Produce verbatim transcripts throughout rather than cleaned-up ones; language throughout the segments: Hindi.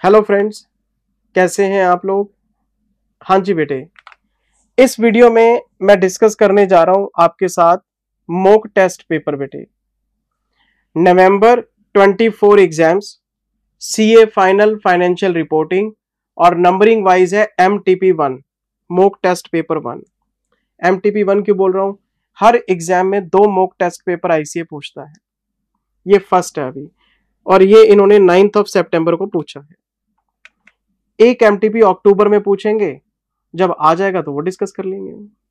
हेलो फ्रेंड्स, कैसे हैं आप लोग। हाँ जी बेटे, इस वीडियो में मैं डिस्कस करने जा रहा हूं आपके साथ मॉक टेस्ट पेपर बेटे। नवंबर चौबीस exams, CA final financial reporting और नंबरिंग वाइज है MTP one, mock test paper one. MTP one क्यों बोल रहा हूं? हर एग्जाम में दो मॉक टेस्ट पेपर आईसीए पूछता है। ये फर्स्ट है अभी, और ये इन्होंने नाइन्थ ऑफ सितंबर को पूछा है। एक एमटीपी अक्टूबर में पूछेंगे, जब आ जाएगा तो वो डिस्कस कर लेंगे।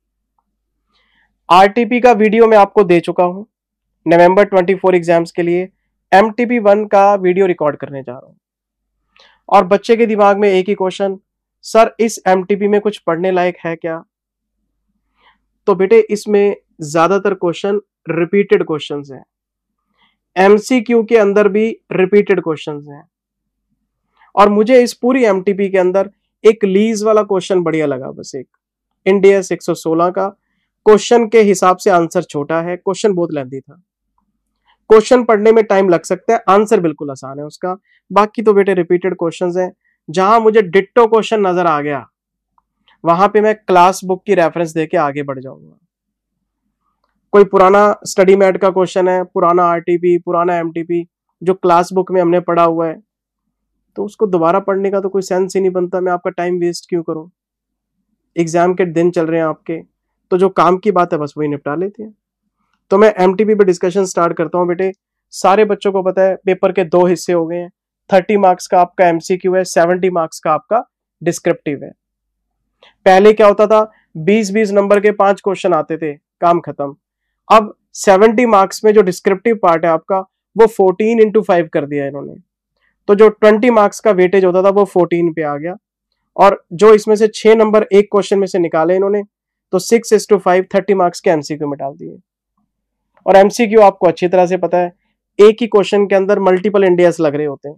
आरटीपी का वीडियो मैं आपको दे चुका हूं नवंबर चौबीस एग्जाम्स के लिए। एमटीपी वन का वीडियो रिकॉर्ड करने जा रहा हूं। और बच्चे के दिमाग में एक ही क्वेश्चन, सर इस एमटीपी में कुछ पढ़ने लायक है क्या? तो बेटे इसमें ज्यादातर क्वेश्चन रिपीटेड क्वेश्चंस हैं। एमसीक्यू के अंदर भी रिपीटेड क्वेश्चंस हैं। और मुझे इस पूरी एमटीपी के अंदर एक लीज वाला क्वेश्चन बढ़िया लगा, बस एक इंडियस एक सौ सोलह का। क्वेश्चन के हिसाब से आंसर छोटा है, क्वेश्चन बहुत लेंथी था। क्वेश्चन पढ़ने में टाइम लग सकता है, आंसर बिल्कुल आसान है उसका। बाकी तो बेटे रिपीटेड क्वेश्चंस हैं। जहां मुझे डिट्टो क्वेश्चन नजर आ गया, वहां पे मैं क्लास बुक की रेफरेंस देके आगे बढ़ जाऊंगा। कोई पुराना स्टडी मैट का क्वेश्चन है, पुराना आरटीपी, पुराना एमटीपी जो क्लास बुक में हमने पढ़ा हुआ है, तो उसको दोबारा पढ़ने का तो कोई सेंस ही नहीं बनता। मैं आपका टाइम वेस्ट क्यों करूं? एग्जाम के दिन चल रहे हैं आपके, तो जो काम की बात है बस वही निपटा लेते हैं। तो मैं एमटीपी पे डिस्कशन स्टार्ट करता हूं बेटे। सारे बच्चों को पता है पेपर के दो हिस्से हो गए हैं। थर्टी मार्क्स का आपका एमसीक्यू है, सेवेंटी मार्क्स का आपका डिस्क्रिप्टिव है। पहले क्या होता था, बीस बीस नंबर के पांच क्वेश्चन आते थे, काम खत्म। अब सेवेंटी मार्क्स में जो डिस्क्रिप्टिव पार्ट है आपका, वो फोर्टीन इंटू फाइव कर दिया इन्होंने। तो जो ट्वेंटी मार्क्स का वेटेज होता था वो फोर्टीन पे आ गया। और जो इसमें से छह नंबर एक क्वेश्चन में से निकाले इन्होंने, तो six is two five thirty marks के एमसीक्यू में डाल दिए। और एमसीक्यू आपको अच्छी तरह से पता है, एक ही क्वेश्चन के अंदर मल्टीपल इंडियाज लग रहे होते हैं।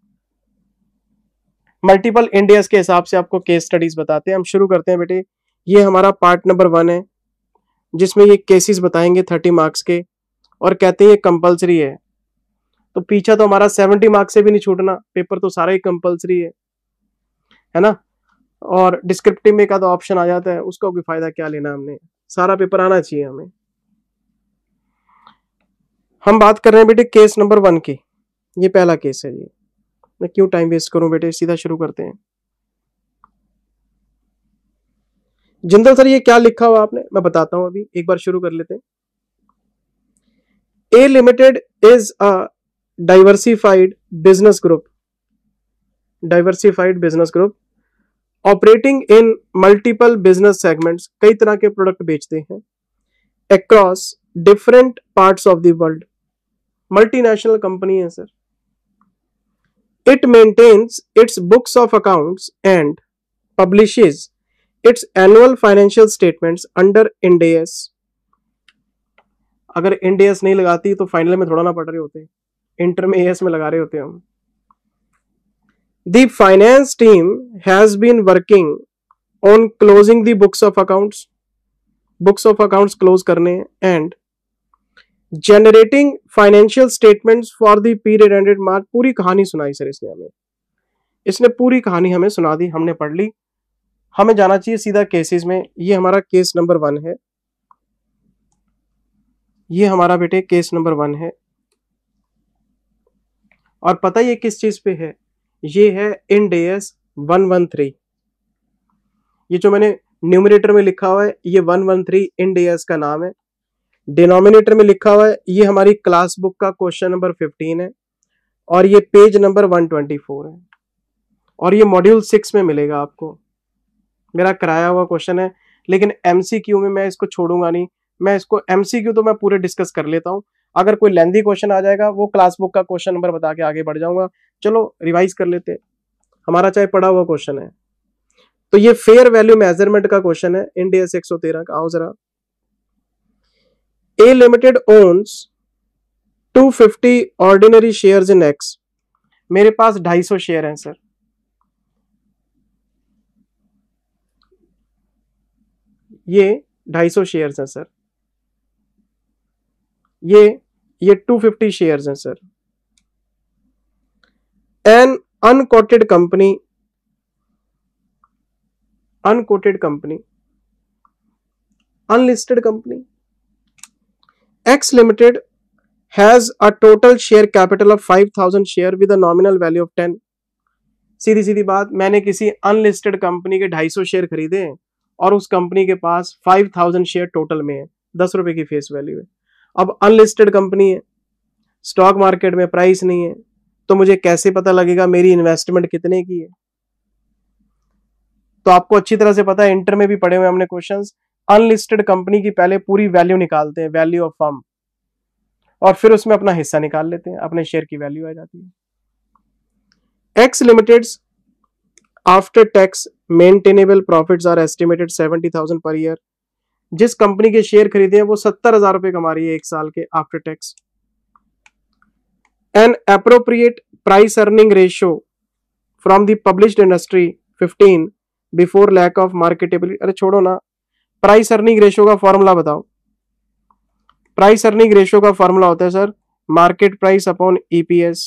मल्टीपल इंडियाज के हिसाब से आपको केस स्टडीज बताते हैं। हम शुरू करते हैं बेटे। ये हमारा पार्ट नंबर वन है, जिसमें ये केसेस बताएंगे थर्टी मार्क्स के, और कहते हैं ये कंपल्सरी है। तो पीछा तो हमारा सेवेंटी मार्क्स से भी नहीं छूटना, पेपर तो सारा ही कंपल्सरी है, है ना। और डिस्क्रिप्टिव में का तो ऑप्शन आ जाता है, उसका कोई फायदा क्या लेना, हमने सारा पेपर आना चाहिए हमें। हम बात कर रहे हैं बेटे केस नंबर वन की। ये पहला केस है जी। मैं क्यों टाइम वेस्ट करूं बेटे, सीधा शुरू करते हैं। जिंदल सर ये क्या लिखा हुआ आपने, मैं बताता हूं अभी, एक बार शुरू कर लेते हैं। A limited is a diversified business group, diversified business group operating in multiple business segments, कई तरह के प्रोडक्ट बेचते हैं, across different parts of the world. Multinational company है sir. It maintains its books of accounts and publishes its annual financial statements under Ind AS. अगर इंड एस नहीं लगाती तो फाइनल में थोड़ा ना पढ़ रहे होते, इंटर में एस में लगा रहे होते हम। The finance team has been working on closing the books of accounts, books of accounts close करने, and generating financial statements for the period ended March। पूरी कहानी सुनाई सर इसने हमें, इसने पूरी कहानी हमें सुना दी, हमने पढ़ ली। हमें जाना चाहिए सीधा केसेस में। ये हमारा केस नंबर वन है, ये हमारा बेटे केस नंबर वन है। और पता ये किस चीज पे है? ये है Ind AS one one three. ये जो मैंने न्यूमरेटर में लिखा हुआ है, ये one one three Ind AS का नाम है। डिनोमिनेटर में लिखा हुआ है, ये हमारी क्लास बुक का क्वेश्चन नंबर फिफ्टीन है, और ये page number one twenty four है, और ये मॉड्यूल सिक्स में मिलेगा आपको। मेरा कराया हुआ क्वेश्चन है, लेकिन एमसीक्यू में मैं इसको छोड़ूंगा नहीं। मैं इसको एमसीक्यू तो मैं पूरे डिस्कस कर लेता हूं। अगर कोई लेंथी क्वेश्चन आ जाएगा, वो क्लास बुक का क्वेश्चन नंबर बता के आगे बढ़ जाऊंगा। चलो रिवाइज कर लेते हैं, हमारा चाहे पढ़ा हुआ क्वेश्चन है। तो ये फेयर वैल्यू मेजरमेंट का क्वेश्चन है, इंड एस एक सौ तेरह का। आओ जरा। A limited owns two fifty ordinary shares in X. मेरे पास ढाई सौ शेयर हैं सर। ये ढाई सौ शेयर्स हैं सर। ये ये टू फिफ्टी शेयर्स हैं sir. An unquoted company, unquoted company, unlisted company, X limited has a total share capital of five thousand share with a nominal value of ten. सीधी सीधी बात, मैंने किसी अनलिस्टेड कंपनी के ढाई सौ शेयर खरीदे हैं और उस कंपनी के पास फाइव थाउजेंड शेयर टोटल में है, दस रुपए की फेस वैल्यू है। अब अनलिस्टेड कंपनी है, स्टॉक मार्केट में प्राइस नहीं है, तो मुझे कैसे पता लगेगा मेरी इन्वेस्टमेंट कितने की है? तो आपको अच्छी तरह से पता है, इंटर में भी पढ़े हुए हमने क्वेश्चंस, अनलिस्टेड कंपनी की पहले पूरी वैल्यू निकालते हैं, वैल्यू ऑफ फर्म, और फिर उसमें अपना हिस्सा निकाल लेते हैं, अपने शेयर की वैल्यू आ जाती है। X limited after tax maintainable profits are estimated seventy thousand per year. जिस कंपनी के शेयर खरीदे हैं वो सत्तर हजार रुपए कमा रही है एक साल के after tax. An appropriate price earning ratio from the published industry fifteen before lack of marketability. अरे छोड़ो ना, प्राइस अर्निंग रेशियो का फॉर्मूला बताओ। प्राइस अर्निंग रेशियो का फॉर्मूला होता है sir market price upon EPS.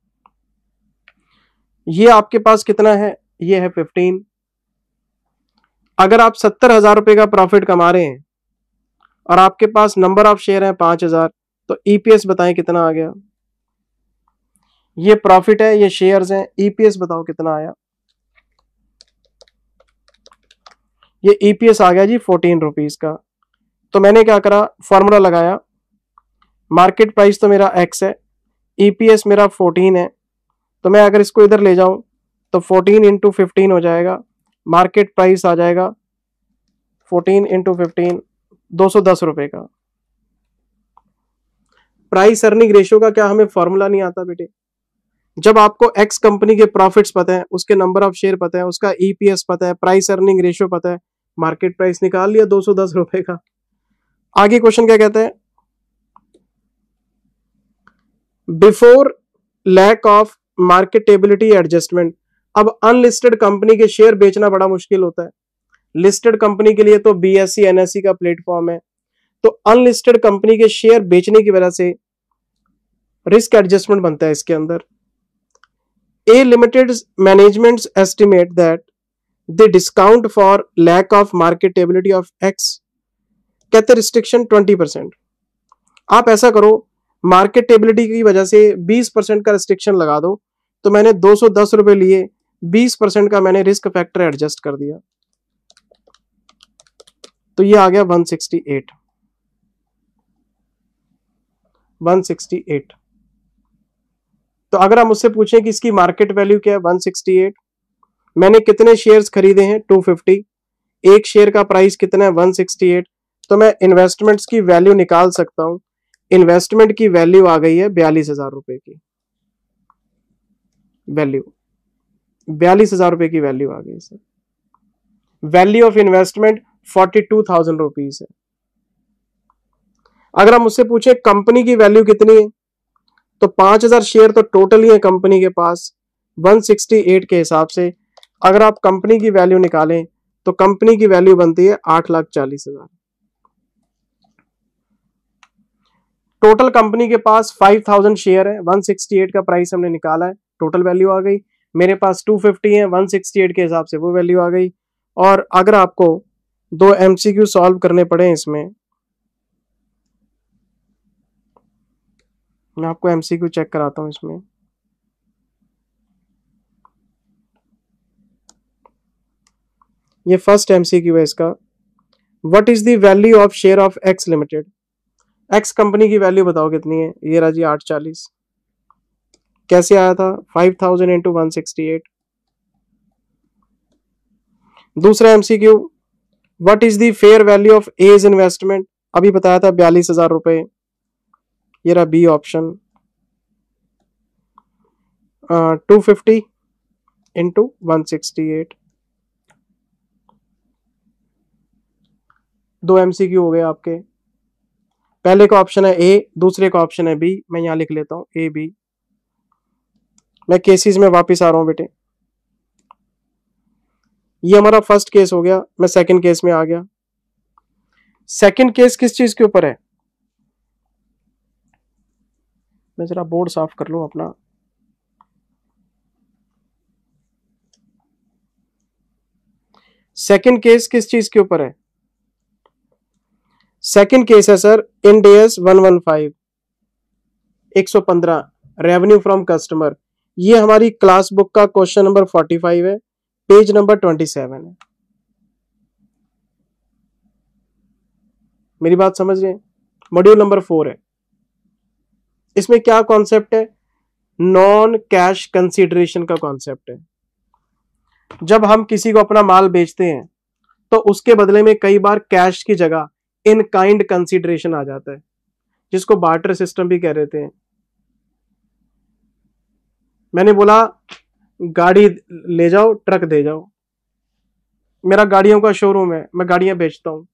ये आपके पास कितना है? ये है फिफ्टीन। अगर आप सत्तर हजार रुपए का प्रॉफिट कमा रहे हैं और आपके पास नंबर ऑफ शेयर है पांच हजार, तो ईपीएस बताएं कितना आ गया? ये प्रॉफिट है, ये शेयर्स हैं, ईपीएस बताओ कितना आया? ये ईपीएस आ गया जी फोर्टीन रुपीज का। तो मैंने क्या करा, फॉर्मूला लगाया, मार्केट प्राइस तो मेरा एक्स है, ईपीएस मेरा फोर्टीन है, तो मैं अगर इसको इधर ले जाऊं तो फोर्टीन इंटू फिफ्टीन हो जाएगा, मार्केट प्राइस आ जाएगा फोर्टीन इंटू फिफ्टीन दो सौ दस रुपए का। प्राइस अर्निंग रेशियो का क्या हमें फॉर्मूला नहीं आता बेटे? जब आपको एक्स कंपनी के प्रॉफिट्स पता है, उसके नंबर ऑफ शेयर पता है, उसका ईपीएस पता है, प्राइस अर्निंग रेशियो पता है, मार्केट प्राइस निकाल लिया दो सौ दस रुपए का। आगे क्वेश्चन क्या कहते हैं? Before lack of marketability adjustment. अब अनलिस्टेड कंपनी के शेयर बेचना बड़ा मुश्किल होता है, लिस्टेड कंपनी के लिए तो बीएसई एनएसई का प्लेटफॉर्म है, तो अनलिस्टेड कंपनी के शेयर बेचने की वजह से रिस्क एडजस्टमेंट बनता है इसके अंदर। A limited management estimate that the discount for lack of marketability of X, कहते रिस्ट्रिक्शन ट्वेंटी परसेंट। आप ऐसा करो, मार्केटेबिलिटी की वजह से बीस परसेंट का रिस्ट्रिक्शन लगा दो, तो मैंने दो सौ दस रुपए लिए, बीस परसेंट का मैंने रिस्क फैक्टर एडजस्ट कर दिया, तो ये आ गया one sixty eight. One sixty eight. तो अगर हम मुझसे पूछें कि इसकी मार्केट वैल्यू क्या है, वन सिक्सटी एट। मैंने कितने शेयर्स खरीदे हैं? Two fifty. एक शेयर का प्राइस कितना है? One sixty eight. तो मैं इन्वेस्टमेंट्स की वैल्यू निकाल सकता हूं। इन्वेस्टमेंट की वैल्यू आ गई है बयालीस हजार रुपए की वैल्यू, बयालीस हजार रुपए की वैल्यू आ गई sir. Value of investment forty two thousand rupees है। अगर हम मुझसे पूछे कंपनी की वैल्यू कितनी है, तो पांच हजार शेयर तो टोटल ही है कंपनी के पास, वन सिक्सटी एट के हिसाब से अगर आप कंपनी की वैल्यू निकालें तो कंपनी की वैल्यू बनती है आठ लाख चालीस हजार। टोटल कंपनी के पास फाइव थाउजेंड शेयर है, वन सिक्सटी एट का प्राइस हमने निकाला है, टोटल वैल्यू आ गई। मेरे पास टू फिफ्टी है, वन सिक्सटी एट के हिसाब से वो वैल्यू आ गई। और अगर आपको दो एमसीक्यू सॉल्व करने पड़े इसमें, मैं आपको एमसीक्यू चेक कराता हूं इसमें। ये फर्स्ट एमसीक्यू है इसका, what is the value of share of X limited. X company की वैल्यू बताओ कितनी है? ये रहा जी आठ चालीस। कैसे आया था? Five thousand into one sixty eight. दूसरा MCQ, what is the fair value of A's investment. अभी बताया था बयालीस हजार रुपए। ये रहा B option, two fifty into one sixty eight. दो एमसीक्यू हो गए आपके। पहले का ऑप्शन है ए, दूसरे का ऑप्शन है बी। मैं यहां लिख लेता हूं ए बी। मैं केसेस में वापस आ रहा हूं बेटे। ये हमारा फर्स्ट केस हो गया, मैं सेकंड केस में आ गया। सेकंड केस किस चीज के ऊपर है? मैं जरा बोर्ड साफ कर लूं अपना। सेकंड केस किस चीज के ऊपर है? सेकंड केस है sir Ind AS one one five एक सौ पंद्रह रेवेन्यू फ्रॉम कस्टमर। ये हमारी क्लास बुक का क्वेश्चन नंबर फोर्टी फाइव है, पेज नंबर ट्वेंटी सेवन है। मेरी बात समझ रहे हैं? मॉड्यूल नंबर फोर है। इसमें क्या कॉन्सेप्ट है? नॉन कैश कंसीडरेशन का कॉन्सेप्ट है। जब हम किसी को अपना माल बेचते हैं तो उसके बदले में कई बार कैश की जगह इन काइंड कंसीडरेशन आ जाता है, जिसको बार्टर सिस्टम भी कह रहे थे। मैंने बोला गाड़ी ले जाओ, ट्रक दे जाओ। मेरा गाड़ियों का शोरूम है, मैं गाड़ियां बेचता हूं।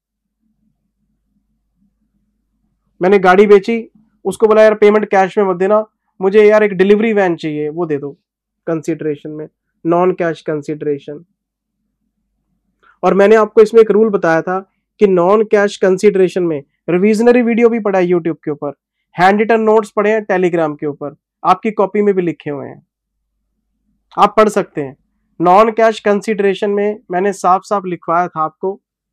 मैंने गाड़ी बेची, उसको बोला यार पेमेंट कैश में मत देना, मुझे यार एक डिलीवरी वैन चाहिए, वो दे दो कंसीडरेशन में, नॉन कैश कंसीडरेशन। और मैंने आपको इसमें एक रूल बताया था कि नॉन कैश कंसीडरेशन में रिविजनरी वीडियो भी पढ़ा है यूट्यूब के ऊपर, हैंड रिटन नोट्स पढ़े हैं टेलीग्राम के ऊपर, आपकी कॉपी में भी लिखे हुए हैं, आप पढ़ सकते हैं। नॉन कैश कंसीडरेशन में मैंने साफ साफ लिखवाया था आपको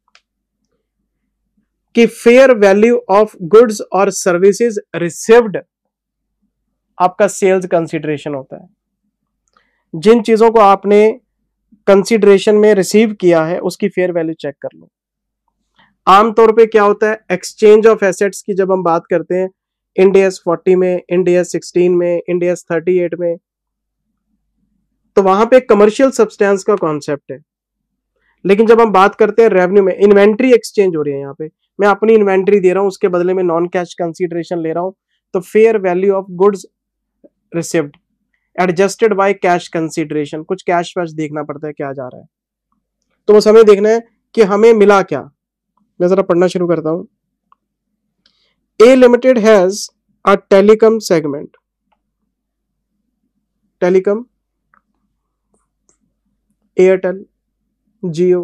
कि फेयर वैल्यू ऑफ गुड्स और सर्विसेज रिसीव्ड आपका सेल्स कंसीडरेशन होता है। जिन चीजों को आपने कंसीडरेशन में रिसीव किया है उसकी फेयर वैल्यू चेक कर लो। आमतौर पे क्या होता है, एक्सचेंज ऑफ एसेट्स की जब हम बात करते हैं इंड एस फोर्टी में, इंड एस सिक्सटीन में, इंड एस थर्टी एट में, तो वहां पे कमर्शियल सब्सटेंस का कॉन्सेप्ट है। लेकिन जब हम बात करते हैं रेवेन्यू में, इन्वेंट्री एक्सचेंज हो रही है। यहाँ पे मैं अपनी इन्वेंट्री दे रहा हूं, उसके बदले में नॉन कैश कंसीडरेशन ले रहा हूं, तो fair value of goods received adjusted by cash consideration, कुछ कैश वैश देखना पड़ता है क्या जा रहा है, तो बस हमें देखना है कि हमें मिला क्या। मैं जरा पढ़ना शुरू करता हूं। A limited has a telecom segment, telecom, Airtel, Jio.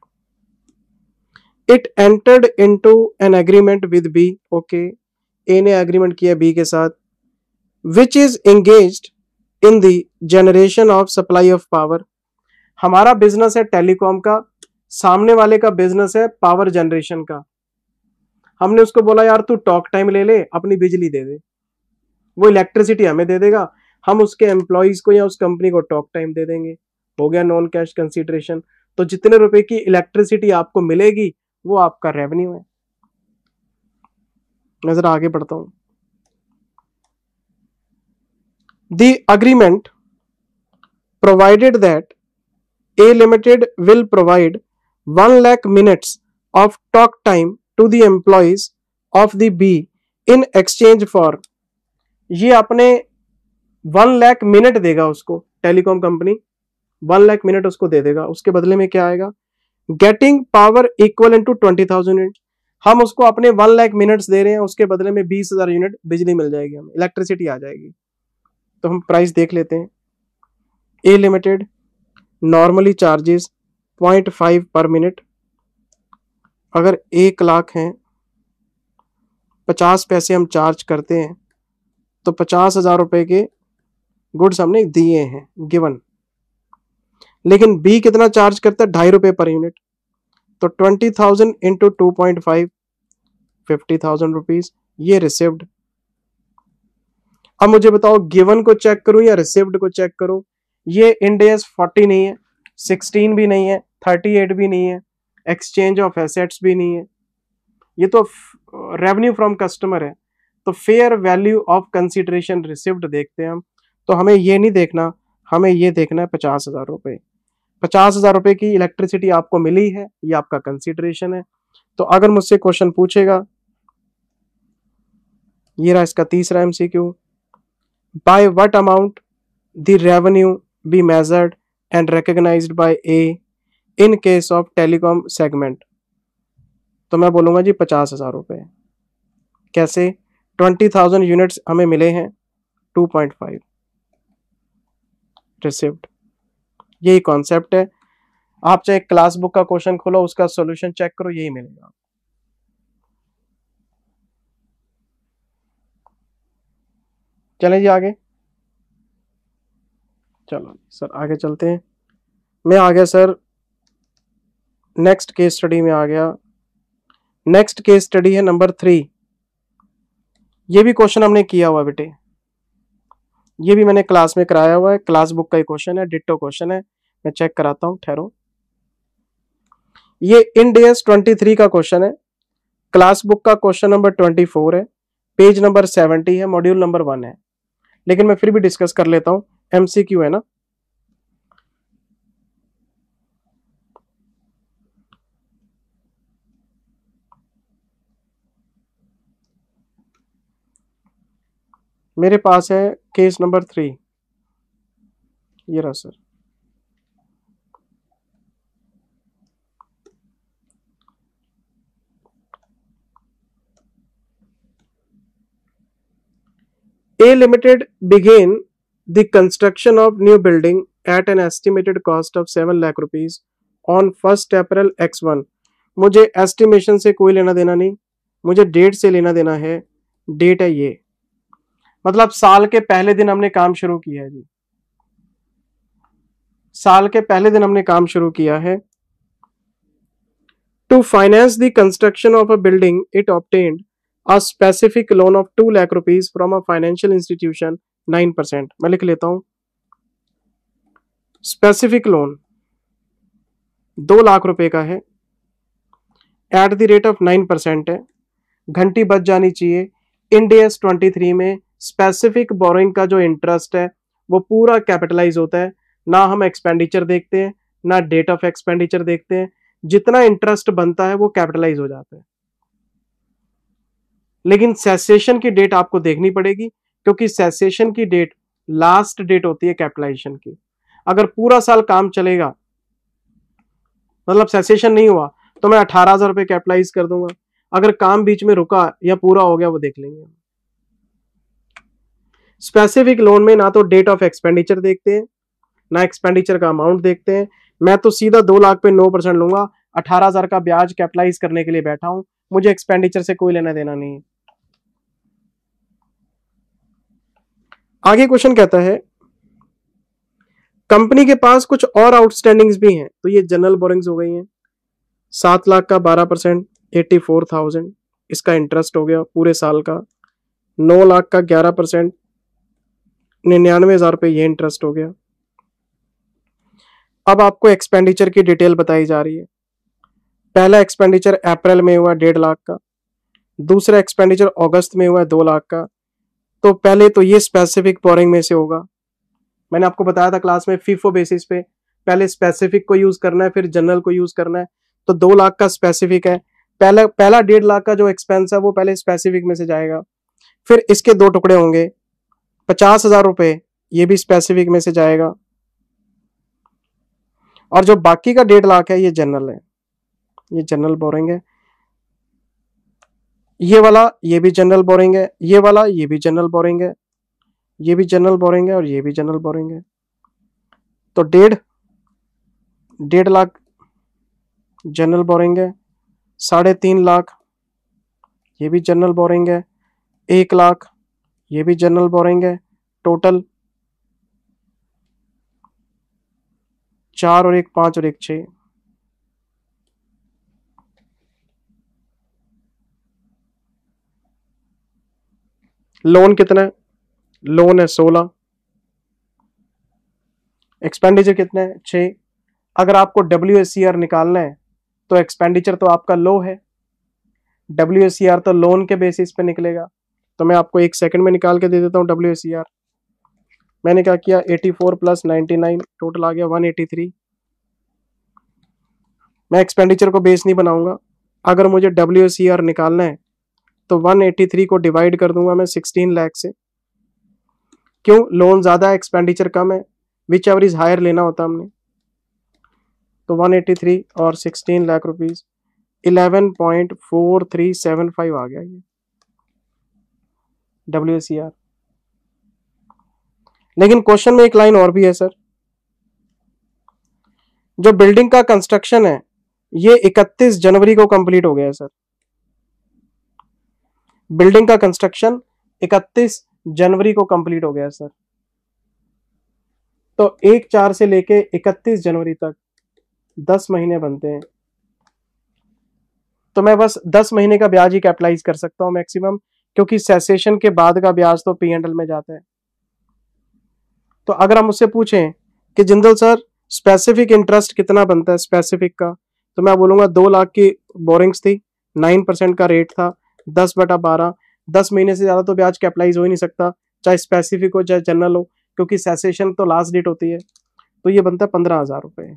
It entered into an agreement with B, okay, A ने एग्रीमेंट किया बी के साथ, which is engaged in the generation of supply of power. हमारा बिजनेस है टेलीकॉम का, सामने वाले का बिजनेस है पावर जनरेशन का। हमने उसको बोला यार तू टॉक टाइम ले ले, अपनी बिजली दे दे, वो इलेक्ट्रिसिटी हमें दे देगा, हम उसके एम्प्लॉइज को या उस कंपनी को टॉक टाइम दे देंगे। हो गया नॉन कैश कंसीडरेशन। तो जितने रुपए की इलेक्ट्रिसिटी आपको मिलेगी वो आपका रेवेन्यू है। मैं जरा आगे बढ़ता हूं। The agreement provided that A Limited will provide one lakh minutes of talk time to the employees of the B in exchange for, ये अपने वन लाख मिनट देगा उसको, telecom company one lakh minute उसको दे देगा, उसके बदले में क्या आएगा, getting power equal to twenty thousand unit. हम उसको अपने वन लाख मिनट्स दे रहे हैं, उसके बदले में बीस हजार यूनिट बिजली मिल जाएगी, हमें इलेक्ट्रिसिटी आ जाएगी। तो हम प्राइस देख लेते हैं। A limited normally charges point five per minute. अगर एक लाख हैं, पचास पैसे हम चार्ज करते हैं, तो पचास हजार रुपए के गुड्स हमने दिए हैं गिवन। लेकिन बी कितना चार्ज करता है, ढाई रुपए पर यूनिट, तो twenty thousand into two point five, fifty thousand rupees, ये रिसिव्ड। अब मुझे बताओ गिवन को चेक करूं या रिसिव्ड को चेक करूं। ये इंड एस फोर्टी नहीं है, सिक्सटीन भी नहीं है, थर्टी एट भी नहीं है, एक्सचेंज ऑफ एसेट्स भी नहीं है, ये तो रेवेन्यू फ्रॉम कस्टमर है। तो fair value of consideration received देखते हैं हम। तो हमें ये नहीं देखना, हमें ये देखना है पचास हजार रुपए। पचास हजार रुपए की इलेक्ट्रिसिटी आपको मिली है, ये आपका कंसीडरेशन है। तो अगर मुझसे क्वेश्चन पूछेगा, ये रहा इसका तीसरा MCQ, by what amount the revenue be measured and recognized by A in case of telecom segment, तो मैं बोलूंगा जी पचास हजार रुपए। कैसे, ट्वेंटी थाउजेंड यूनिट्स हमें मिले हैं, टू पॉइंट फाइव रिसिव्ड। यही कॉन्सेप्ट है। आप चाहे क्लास बुक का क्वेश्चन खोलो, उसका सॉल्यूशन चेक करो, यही मिलेगा। चलें जी आगे, चलो सर आगे चलते हैं। मैं आ गया सर नेक्स्ट केस स्टडी में आ गया। नेक्स्ट केस स्टडी है नंबर थ्री। ये भी क्वेश्चन हमने किया हुआ बेटे, ये भी मैंने क्लास में कराया हुआ है, क्लास बुक का ही क्वेश्चन है, डिट्टो क्वेश्चन है। मैं चेक कराता हूं, ठहरो। ये इंड एस ट्वेंटी थ्री का क्वेश्चन है, क्लास बुक का क्वेश्चन नंबर ट्वेंटी फोर है, पेज नंबर सेवेंटी है, मॉड्यूल नंबर वन है। लेकिन मैं फिर भी डिस्कस कर लेता हूं, एमसीक्यू है ना। मेरे पास है केस नंबर थ्री, ये रहा sir. A Limited began the construction of new building at an estimated cost of seven lakh rupees on first April X one. मुझे एस्टिमेशन से कोई लेना देना नहीं, मुझे डेट से लेना देना है। डेट है ये, मतलब साल के पहले दिन हमने काम शुरू किया है जी, साल के पहले दिन हमने काम शुरू किया है। To finance the construction of a building it obtained a specific loan of two lakh rupees from a financial institution nine percent. मैं लिख लेता हूं, स्पेसिफिक लोन दो लाख रुपए का है, at the rate of nine percent है। घंटी बच जानी चाहिए। इंड एस ट्वेंटी थ्री में स्पेसिफिक बोरोइंग का जो इंटरेस्ट है वो पूरा कैपिटलाइज होता है, ना हम एक्सपेंडिचर देखते हैं ना डेट ऑफ एक्सपेंडिचर देखते हैं, जितना इंटरेस्ट बनता है वो कैपिटलाइज हो जाता है। लेकिन सेसेशन की डेट आपको देखनी पड़ेगी, क्योंकि सेसेशन की डेट लास्ट डेट होती है कैपिटलाइजेशन की। अगर पूरा साल काम चलेगा, मतलब सेसेशन नहीं हुआ, तो मैं अठारह हजार रुपए कैपिटलाइज कर दूंगा। अगर काम बीच में रुका या पूरा हो गया वो देख लेंगे। स्पेसिफिक लोन में ना तो डेट ऑफ एक्सपेंडिचर देखते हैं ना एक्सपेंडिचर का अमाउंट देखते हैं। मैं तो सीधा दो लाख पे नौ परसेंट लूंगा, अठारह हजार का ब्याज कैपिटलाइज करने के लिए बैठा हूं, मुझे एक्सपेंडिचर से कोई लेना देना नहीं है। आगे क्वेश्चन कहता है कंपनी के पास कुछ और आउटस्टैंडिंग्स भी हैं, तो ये जनरल बोरिंग्स हो गई हैं। सात लाख का बारह परसेंट एट्टी फोर थाउजेंड इसका इंटरेस्ट हो गया पूरे साल का। नौ लाख का ग्यारह परसेंट निन्यानवे हजार रुपये ये इंटरेस्ट हो गया। अब आपको एक्सपेंडिचर की डिटेल बताई जा रही है। पहला एक्सपेंडिचर अप्रैल में हुआ डेढ़ लाख का, दूसरा एक्सपेंडिचर अगस्त में हुआ दो लाख का। तो पहले तो ये स्पेसिफिक बोरिंग में से होगा। मैंने आपको बताया था क्लास में फीफो बेसिस पे पहले स्पेसिफिक को यूज करना है फिर जनरल को यूज करना है। तो दो लाख का स्पेसिफिक है, पहला पहला डेढ़ लाख का जो एक्सपेंस है वो पहले स्पेसिफिक में से जाएगा। फिर इसके दो टुकड़े होंगे, पचास हजार रुपए ये भी स्पेसिफिक में से जाएगा, और जो बाकी का डेढ़ लाख है ये जनरल है, ये जनरल बोरिंग है। ये वाला ये भी जनरल बोरिंग है, ये वाला ये भी जनरल बोरिंग है, ये भी जनरल बोरिंग है और ये भी जनरल बोरिंग है। तो डेढ़ डेढ़ लाख जनरल बोरिंग है, साढ़े तीन लाख ये भी जनरल बोरिंग है, एक लाख ये भी जनरल बोरिंग है। टोटल चार और एक पांच और एक छह। लोन कितना है? लोन है सोलह। एक्सपेंडिचर कितना है? छह। अगर आपको डब्ल्यू एस सी आर निकालना है तो एक्सपेंडिचर तो आपका लो है, डब्ल्यू एस सी आर तो लोन के बेसिस पे निकलेगा। तो मैं आपको एक सेकंड में निकाल के दे देता हूं डब्ल्यू एस सी आर। मैंने क्या किया, चौरासी प्लस निन्यानवे टोटल आ गया एक सौ तिरासी। मैं एक्सपेंडिचर को बेस नहीं बनाऊंगा, अगर मुझे डब्ल्यू एस सी आर निकालना है तो एक सौ तिरासी को डिवाइड कर दूंगा मैं सोलह लाख से। क्यों? लोन ज्यादा है एक्सपेंडिचर कम है, विच एवर इज हायर लेना होता हमने। तो एक सौ तिरासी और सोलह लाख रुपीस ग्यारह पॉइंट चार तीन सात पाँच आ गया ये डब्ल्यू एस सी आर। लेकिन क्वेश्चन में एक लाइन और भी है सर, जो बिल्डिंग का कंस्ट्रक्शन है ये इकतीस जनवरी को कंप्लीट हो गया है सर। बिल्डिंग का कंस्ट्रक्शन इकतीस जनवरी को कंप्लीट हो गया सर। तो एक चार से लेके इकतीस जनवरी तक दस महीने बनते हैं। तो मैं बस दस महीने का ब्याज ही कैपिटलाइज कर सकता हूं मैक्सिमम, क्योंकि सेसेशन के बाद का ब्याज तो पी एंड एल में जाता है। तो अगर हम उससे पूछें कि जिंदल सर स्पेसिफिक इंटरेस्ट कितना बनता है स्पेसिफिक का, तो मैं बोलूंगा दो लाख की बोरिंग्स थी, नाइन परसेंट का रेट था, दस बटा बारह, दस महीने से ज्यादा तो ब्याज कैपिटलाइज हो ही नहीं सकता, चाहे स्पेसिफिक हो चाहे जनरल हो, क्योंकि सेसेशन तो लास्ट डेट होती है। तो ये बनता है पंद्रह हजार रुपए।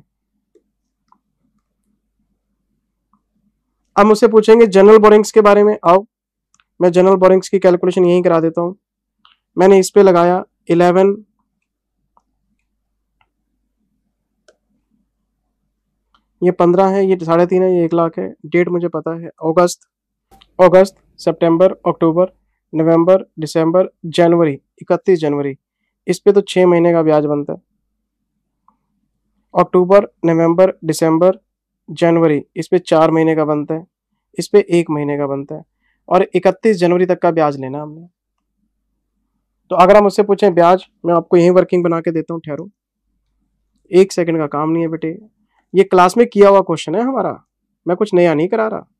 अब मुझसे पूछेंगे जनरल बोरिंग्स के बारे में, आओ मैं जनरल बोरिंग्स की कैलकुलेशन यहीं करा देता हूं। मैंने इस पे लगाया इलेवन, ये पंद्रह है, ये साढ़े तीन है, ये एक लाख है, डेट मुझे पता है अगस्त, अगस्त सितंबर अक्टूबर नवंबर दिसंबर जनवरी, इकतीस जनवरी, इस पे तो छह महीने का ब्याज बनता है। अक्टूबर नवंबर दिसंबर जनवरी, इस पे चार महीने का बनता है, इस पे एक महीने का बनता है, और इकतीस जनवरी तक का ब्याज लेना हमने। तो अगर हम उससे पूछें ब्याज, मैं आपको यही वर्किंग बना के देता हूँ, ठहरो, एक सेकंड का काम नहीं है बेटे, ये क्लास में किया हुआ क्वेश्चन है हमारा, मैं कुछ नया नहीं करा रहा।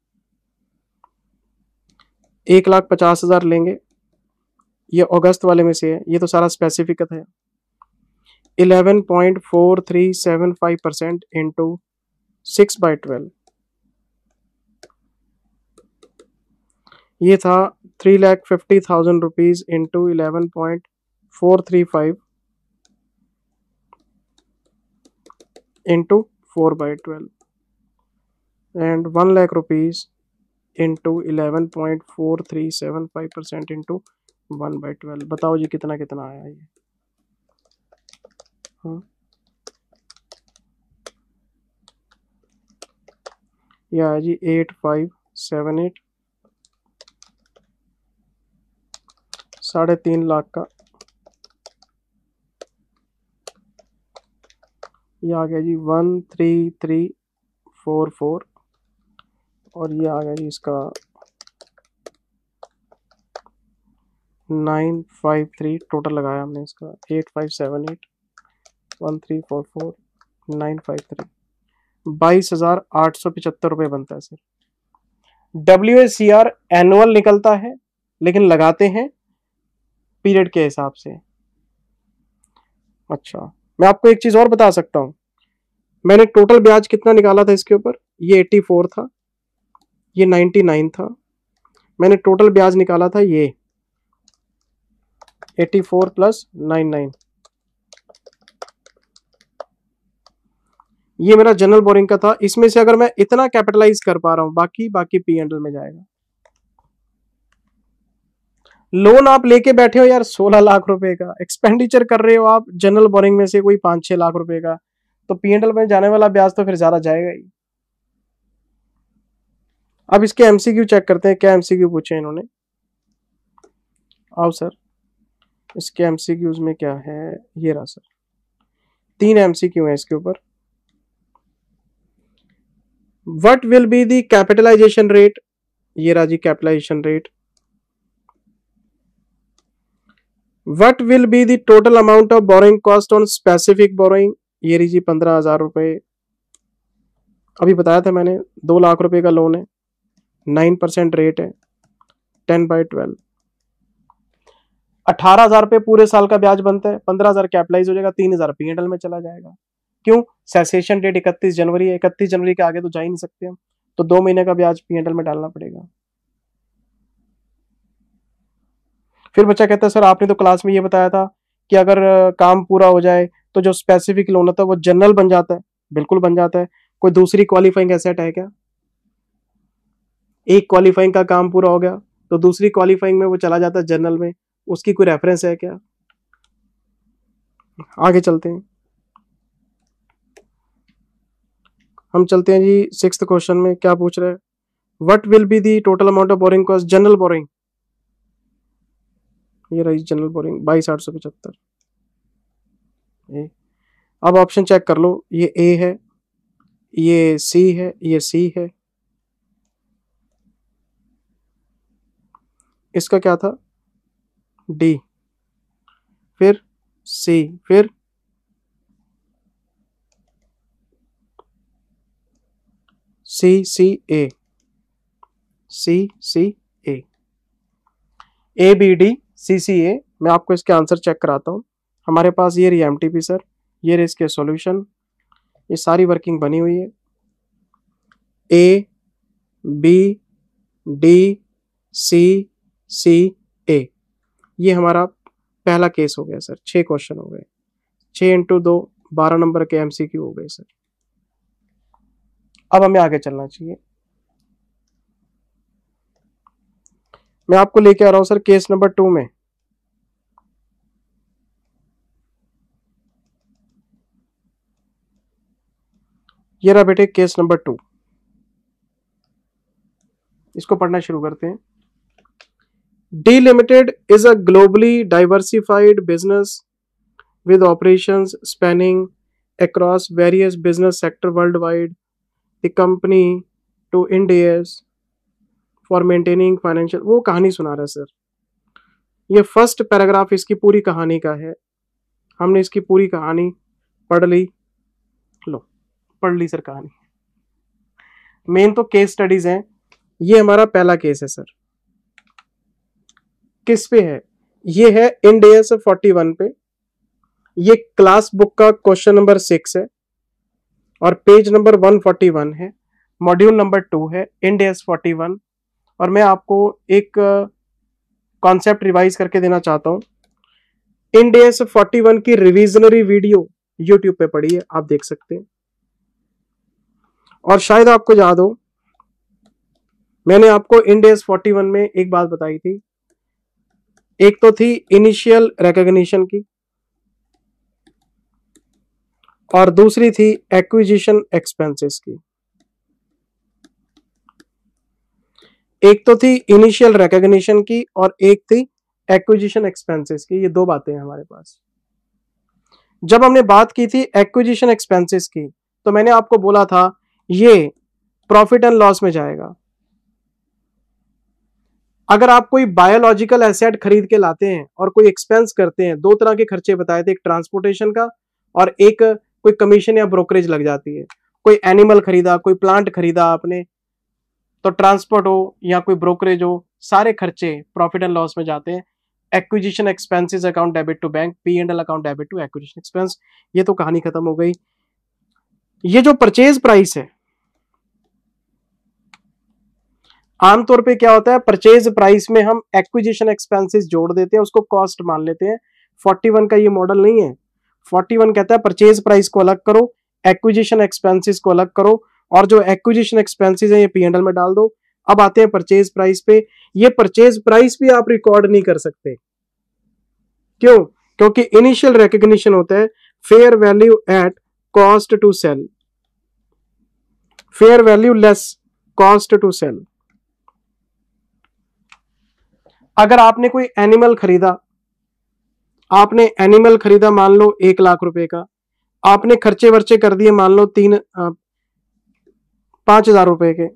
एक लाख पचास हजार लेंगे, ये अगस्त वाले में से है, ये तो सारा स्पेसिफिक है। Eleven point four three seven five percent into six by twelve, ये था three lakh fifty thousand rupees into eleven point four three five into four by twelve, and one lakh rupees into eleven point four three seven five percent into one by twelve. बताओ जी कितना कितना आया ये? हाँ, ये आया जी एट फाइव सेवन एट, साढ़े तीन लाख का, ये आ गया जी one three three four four, और ये आ गया जी इसका नाइन फाइव थ्री, टोटल लगाया हमने इसका eight five seven eight one three four four nine five three, बाईस हजार आठ सौ पिछहत्तर रुपये बनता है sir. W S C R annual निकलता है, लेकिन लगाते हैं पीरियड के हिसाब से। अच्छा, मैं आपको एक चीज और बता सकता हूं, मैंने टोटल ब्याज कितना निकाला था इसके ऊपर, ये चौरासी था, ये निन्यानवे था, मैंने टोटल ब्याज निकाला था ये चौरासी प्लस निन्यानवे, ये मेरा जनरल बोरिंग का था। इसमें से अगर मैं इतना कैपिटलाइज कर पा रहा हूं, बाकी बाकी पी एंड एल में जाएगा। लोन आप लेके बैठे हो यार सोलह लाख रुपए का, एक्सपेंडिचर कर रहे हो आप जनरल बोरिंग में से कोई पांच छह लाख रुपए का, तो पी एंड एल में जाने वाला ब्याज तो फिर ज्यादा जाएगा ही। अब इसके एमसीक्यू चेक करते हैं, क्या एमसीक्यू पूछे इन्होंने। आओ सर, इसके एमसीक्यूज में क्या है, ये रहा सर, तीन एमसीक्यू है इसके ऊपर। What will be the capitalization rate, ये रहा जी capitalization rate. What will be the total amount of borrowing cost on specific borrowing, ये रही जी पंद्रह हजार रुपए। अभी बताया था मैंने दो लाख रुपए का लोन है, नाइन परसेंट रेट है, टेन बाई ट्वेल्व, अठारह हजार रुपए पूरे साल का ब्याज बनता है, पंद्रह हजार कैपिटलाइज हो जाएगा, तीन हजार पी एंड एल में चला जाएगा। क्यों? सेसेशन डेट इकतीस जनवरी है, इकतीस जनवरी के आगे तो जा ही नहीं सकते हम, तो दो महीने का ब्याज पी एंड एल में डालना पड़ेगा। फिर बच्चा कहता है सर आपने तो क्लास में ये बताया था कि अगर काम पूरा हो जाए तो जो स्पेसिफिक लोन होता है वो जनरल बन जाता है। बिल्कुल बन जाता है, कोई दूसरी क्वालिफाइंग एसेट है क्या? एक क्वालिफाइंग का काम पूरा हो गया तो दूसरी क्वालिफाइंग में वो चला जाता है जनरल में, उसकी कोई रेफरेंस है क्या? आगे चलते हैं, हम चलते हैं जी सिक्स्थ क्वेश्चन में। क्या पूछ रहा है? What will be the total amount of borrowing cost general borrowing, ये रही जनरल बोरिंग बाईस आठ सौ पचहत्तर। अब ऑप्शन चेक कर लो, ये ए है, ये सी है, ये सी है, इसका क्या था? डी, फिर सी, फिर सी सी ए, सी सी ए, ए बी डी सी सी ए। मैं आपको इसके आंसर चेक कराता हूँ। हमारे पास ये रही एमटीपी सर, ये रहे इसके सॉल्यूशन, ये सारी वर्किंग बनी हुई है। ए बी डी सी सी ए, ये हमारा पहला केस हो गया सर। छह क्वेश्चन हो गए, छह इंटू दो बारह नंबर के एमसीक्यू हो गए सर। अब हमें आगे चलना चाहिए। मैं आपको लेके आ रहा हूं सर केस नंबर टू में। ये रहा बेटे केस नंबर टू, इसको पढ़ना शुरू करते हैं। D limited is a globally diversified business with operations spanning across various business sector worldwide. The company to Ind AS for maintaining financial, वो कहानी सुना रहा है सर। ये फर्स्ट पैराग्राफ इसकी पूरी कहानी का है। हमने इसकी पूरी कहानी पढ़ ली, लो पढ़ ली सर कहानी। मेन तो केस स्टडीज हैं। ये हमारा पहला केस है सर। किस पे है? ये है इंड एस फोर्टी वन पे। ये क्लास बुक का क्वेश्चन नंबर सिक्स है और page number one forty one है, मॉड्यूल नंबर टू है, इंड एस फोर्टी वन। और मैं आपको एक कॉन्सेप्ट रिवाइज करके देना चाहता हूं। इंड एस फोर्टी वन की रिविजनरी वीडियो यूट्यूब पे पड़ी है, आप देख सकते हैं। और शायद आपको याद हो, मैंने आपको इंड एस फोर्टी वन में एक बात बताई थी। एक तो थी इनिशियल रिकॉग्निशन की और दूसरी थी एक्विजिशन एक्सपेंसेस की। एक तो थी इनिशियल रिकॉग्निशन की और एक थी एक्विजिशन एक्सपेंसेस की। ये दो बातें हैं हमारे पास। जब हमने बात की थी एक्विजिशन एक्सपेंसेस की, तो मैंने आपको बोला था ये प्रॉफिट एंड लॉस में जाएगा। अगर आप कोई बायोलॉजिकल एसेट खरीद के लाते हैं और कोई एक्सपेंस करते हैं, दो तरह के खर्चे बताए थे, एक ट्रांसपोर्टेशन का और एक कोई कमीशन या ब्रोकरेज लग जाती है। कोई एनिमल खरीदा, कोई प्लांट खरीदा आपने, तो ट्रांसपोर्ट हो या कोई ब्रोकरेज हो, सारे खर्चे प्रॉफिट एंड लॉस में जाते हैं। Acquisition expenses account debit to bank, P and L account debit to acquisition expense. ये तो कहानी खत्म हो गई। ये जो परचेज प्राइस है, आमतौर पे क्या होता है, परचेज प्राइस में हम एक्विजिशन एक्सपेंसेस जोड़ देते हैं, उसको कॉस्ट मान लेते हैं। फोर्टी वन का ये मॉडल नहीं है। फोर्टी वन कहता है परचेज प्राइस को अलग करो, एक्विजिशन एक्सपेंसेस को अलग करो, और जो एक्विजिशन एक्सपेंसेस है ये पी एंड एल में डाल दो। अब आते हैं परचेज प्राइस पे। ये परचेज प्राइस भी आप रिकॉर्ड नहीं कर सकते। क्यों? क्योंकि इनिशियल रिकॉग्निशन होता है fair value at cost to sell, fair value less cost to sell. अगर आपने कोई एनिमल खरीदा, आपने एनिमल खरीदा मान लो एक लाख रुपए का, आपने खर्चे वर्चे कर दिए मान लो तीन पांच हजार रुपए के,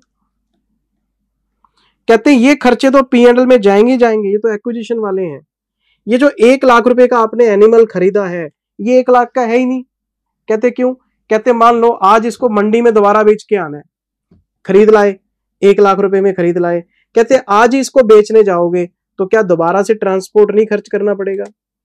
कहते हैं ये खर्चे तो पी एंड एल में जाएंगे जाएंगे, ये तो एक्विजिशन वाले हैं। ये जो एक लाख रुपए का आपने एनिमल खरीदा है, ये एक लाख का है ही नहीं। कहते क्यों? कहते मान लो आज इसको मंडी में दोबारा बेच के आना है, खरीद लाए, एक लाख रुपए में खरीद लाए, कहते आज ही इसको बेचने जाओगे तो क्या दोबारा से ट्रांसपोर्ट नहीं खर्च करना पड़ेगा?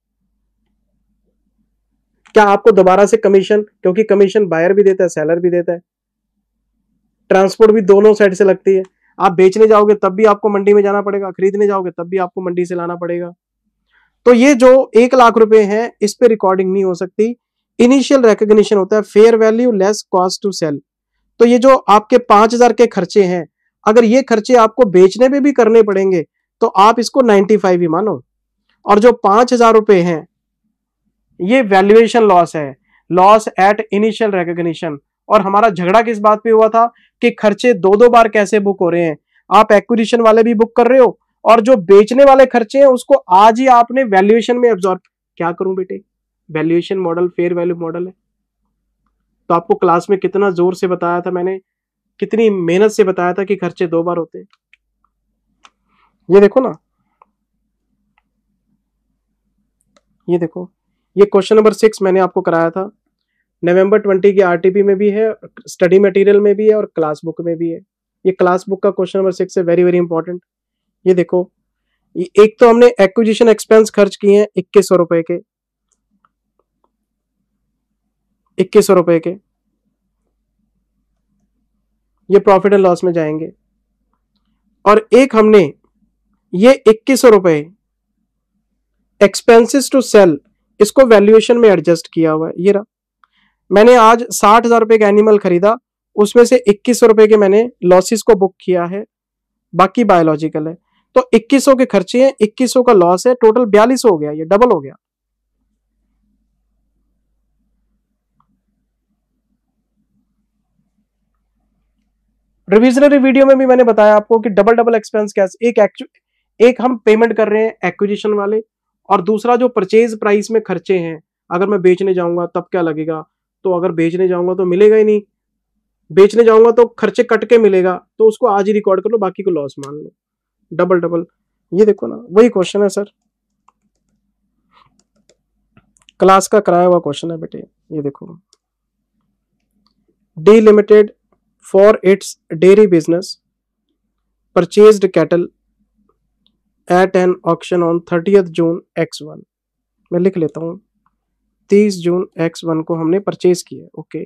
क्या आपको दोबारा से कमीशन, क्योंकि कमीशन बायर भी देता है सेलर भी देता है, ट्रांसपोर्ट भी दोनों साइड से लगती है। आप बेचने जाओगे तब भी आपको मंडी में जाना पड़ेगा, खरीदने जाओगे तब भी आपको मंडी से लाना पड़ेगा। तो ये जो एक लाख रुपए हैं इस पे रिकॉर्डिंग नहीं हो सकती। इनिशियल रिकॉग्निशन होता है fair value less cost to sell. तो ये जो आपके पांच हजार के खर्चे हैं, अगर ये खर्चे आपको बेचने में भी करने पड़ेंगे तो आप इसको नाइन्टी फाइव ही मानो। और जो पांच हजार रुपए हैं ये वैल्यूएशन लॉस है, लॉस एट इनिशियल रिकॉग्निशन। और हमारा झगड़ा किस बात पे हुआ था कि खर्चे दो दो बार कैसे बुक हो रहे हैं। आप एक्विजिशन वाले भी बुक कर रहे हो और जो बेचने वाले खर्चे हैं उसको आज ही आपने वैल्यूएशन में एब्जॉर्ब। क्या करूं बेटे, valuation model fair value model है। तो आपको क्लास में कितना जोर से बताया था मैंने, कितनी मेहनत से बताया था कि खर्चे दो बार होते हैं। ये देखो ना, ये देखो, ये क्वेश्चन नंबर सिक्स मैंने आपको कराया था, नवंबर ट्वेंटी की आरटीपी में भी है, स्टडी मटेरियल में भी है और क्लास बुक में भी है। ये क्लास बुक का क्वेश्चन नंबर सिक्स है, वेरी वेरी इंपॉर्टेंट। ये देखो, ये एक तो हमने एक्विजिशन एक्सपेंस खर्च किए हैं इक्कीस सौ रुपए के, इक्कीस सौ रुपए के, ये प्रॉफिट एंड लॉस में जाएंगे। और एक हमने ये इक्कीस सौ रुपए एक्सपेंसेस टू सेल, इसको वैल्यूएशन में एडजस्ट किया हुआ है। ये रहा, मैंने आज साठ हजार रुपए का एनिमल खरीदा, उसमें से इक्कीस सौ रुपए के मैंने लॉसेस को बुक किया है, बाकी बायोलॉजिकल है। तो इक्कीस सौ के खर्चे हैं, इक्कीस सौ का लॉस है, टोटल बयालीस हो गया, ये डबल हो गया। रिविजनरी वीडियो में भी मैंने बताया आपको कि डबल डबल एक्सपेंस कैसे, एक एक हम पेमेंट कर रहे हैं एक्विजिशन वाले, और दूसरा जो परचेज प्राइस में खर्चे हैं, अगर मैं बेचने जाऊंगा तब क्या लगेगा, तो अगर बेचने जाऊंगा तो मिलेगा ही नहीं, बेचने जाऊंगा तो खर्चे कट के मिलेगा, तो उसको आज ही रिकॉर्ड कर लो, बाकी को लॉस मान लो। डबल डबल, ये देखो ना, वही क्वेश्चन है सर, क्लास का कराया हुआ क्वेश्चन है बेटे। ये देखो, D limited for its dairy business purchased cattle at an auction on thirtieth June X one. मैं लिख लेता हूं, तीस जून एक्स वन को हमने परचेज किया। ओके,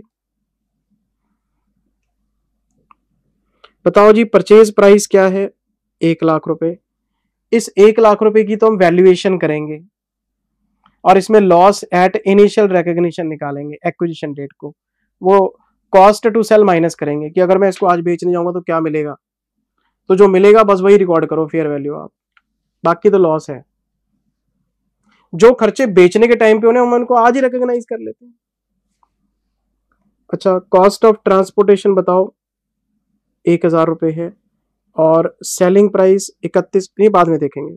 बताओ जी परचेज प्राइस क्या है, एक लाख रुपए। इस एक लाख रुपए की तो हम वैल्यूएशन करेंगे और इसमें लॉस एट इनिशियल रिकॉग्निशन निकालेंगे, एक्विजिशन डेट को, वो कॉस्ट टू सेल माइनस करेंगे कि अगर मैं इसको आज बेचने जाऊंगा तो क्या मिलेगा, तो जो मिलेगा बस वही रिकॉर्ड करो फेयर वैल्यू आप, बाकी तो लॉस है। जो खर्चे बेचने के टाइम पे होने हम उनको आज ही रिकॉग्नाइज कर लेते हैं। अच्छा, कॉस्ट ऑफ ट्रांसपोर्टेशन बताओ, एक हजार रुपए है, और सेलिंग प्राइस इकतीस, ये बाद में देखेंगे।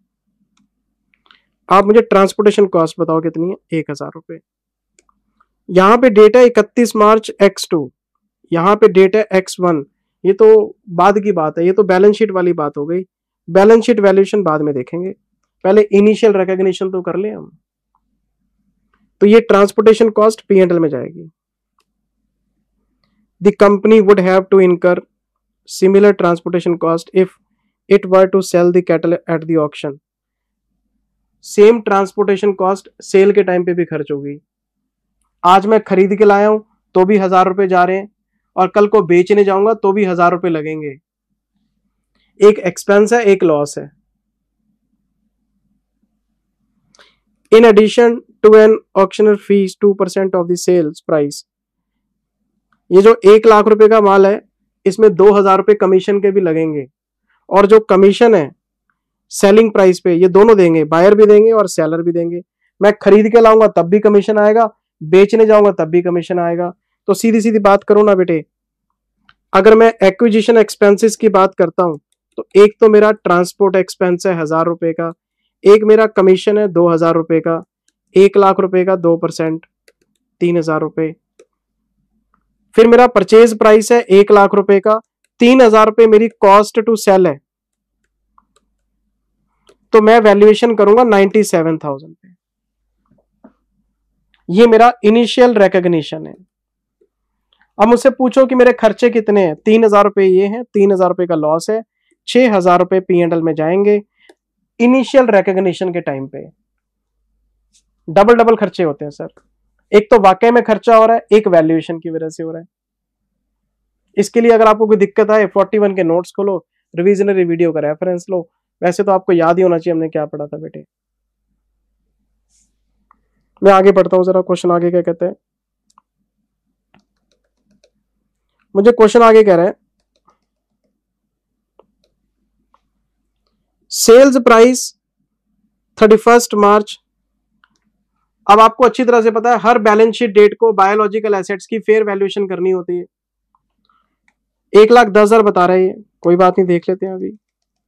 आप मुझे ट्रांसपोर्टेशन कॉस्ट बताओ कितनी है, एक हजार रुपए। यहां पे डेट है इकतीस मार्च एक्स टू, यहां पे डेट है एक्स वन, ये तो बाद की बात है, ये तो बैलेंस शीट वाली बात हो गई, बैलेंस शीट वैल्यूएशन बाद में देखेंगे, पहले इनिशियल रिकॉग्निशन तो कर ले हम। तो ये transportation cost P and L में जाएगी। The company would have to incur similar transportation cost if it were to sell the cattle at the auction. Same transportation cost sale के टाइम पे भी खर्च होगी। आज मैं खरीद के लाया हूं तो भी हजार रुपए जा रहे हैं, और कल को बेचने जाऊंगा तो भी हजार रुपए लगेंगे। एक एक्सपेंस है, एक लॉस है। In addition to an auctioneer fees two percent of the sales price. ये जो एक लाख रुपए का माल है, इसमें दो हजार रुपए कमीशन के भी लगेंगे, और जो कमीशन है सेलिंग प्राइस पे ये दोनों देंगे, बायर भी देंगे और सेलर भी देंगे। मैं खरीद के लाऊंगा तब भी कमीशन आएगा, बेचने जाऊंगा तब भी कमीशन आएगा। तो सीधी सीधी बात करूं ना बेटे, अगर मैं एक्विजिशन एक्सपेंसेस की बात करता हूं तो एक तो मेरा ट्रांसपोर्ट एक्सपेंस है हजार रुपए का, एक मेरा कमीशन है दो हजार रुपए का, एक लाख रुपए का दो परसेंट तीन हजार रुपए, फिर मेरा परचेज प्राइस है एक लाख रुपए का, तीन हजार रुपए मेरी कॉस्ट टू सेल है, तो मैं वैल्यूएशन करूंगा नाइन्टी सेवन थाउजेंड पे। ये मेरा इनिशियल रिकॉग्निशन है। अब मुझसे पूछो कि मेरे खर्चे कितने हैं, तीन हजार रुपए ये हैं, तीन हजार रुपए का लॉस है, छह हजार रुपए पी एंड एल में जाएंगे इनिशियल रिकॉग्निशन के टाइम पे। डबल डबल खर्चे होते हैं सर, एक तो वाकई में खर्चा हो रहा है, एक वैल्यूएशन की वजह से हो रहा है। इसके लिए अगर आपको कोई दिक्कत आए, इकतालीस के नोट्स खोलो, रिविजनरी वीडियो का रेफरेंस लो। वैसे तो आपको याद ही होना चाहिए हमने क्या पढ़ा था बेटे। मैं आगे बढ़ता हूं, जरा क्वेश्चन आगे क्या कहते हैं। मुझे क्वेश्चन आगे कह रहा है, sales price thirty first March. अब आपको अच्छी तरह से पता है हर बैलेंस शीट डेट को बायोलॉजिकल एसेट्स की फेयर वैल्यूएशन करनी होती है। एक लाख दस हजार बता रहे हैं, कोई बात नहीं, देख लेते हैं अभी।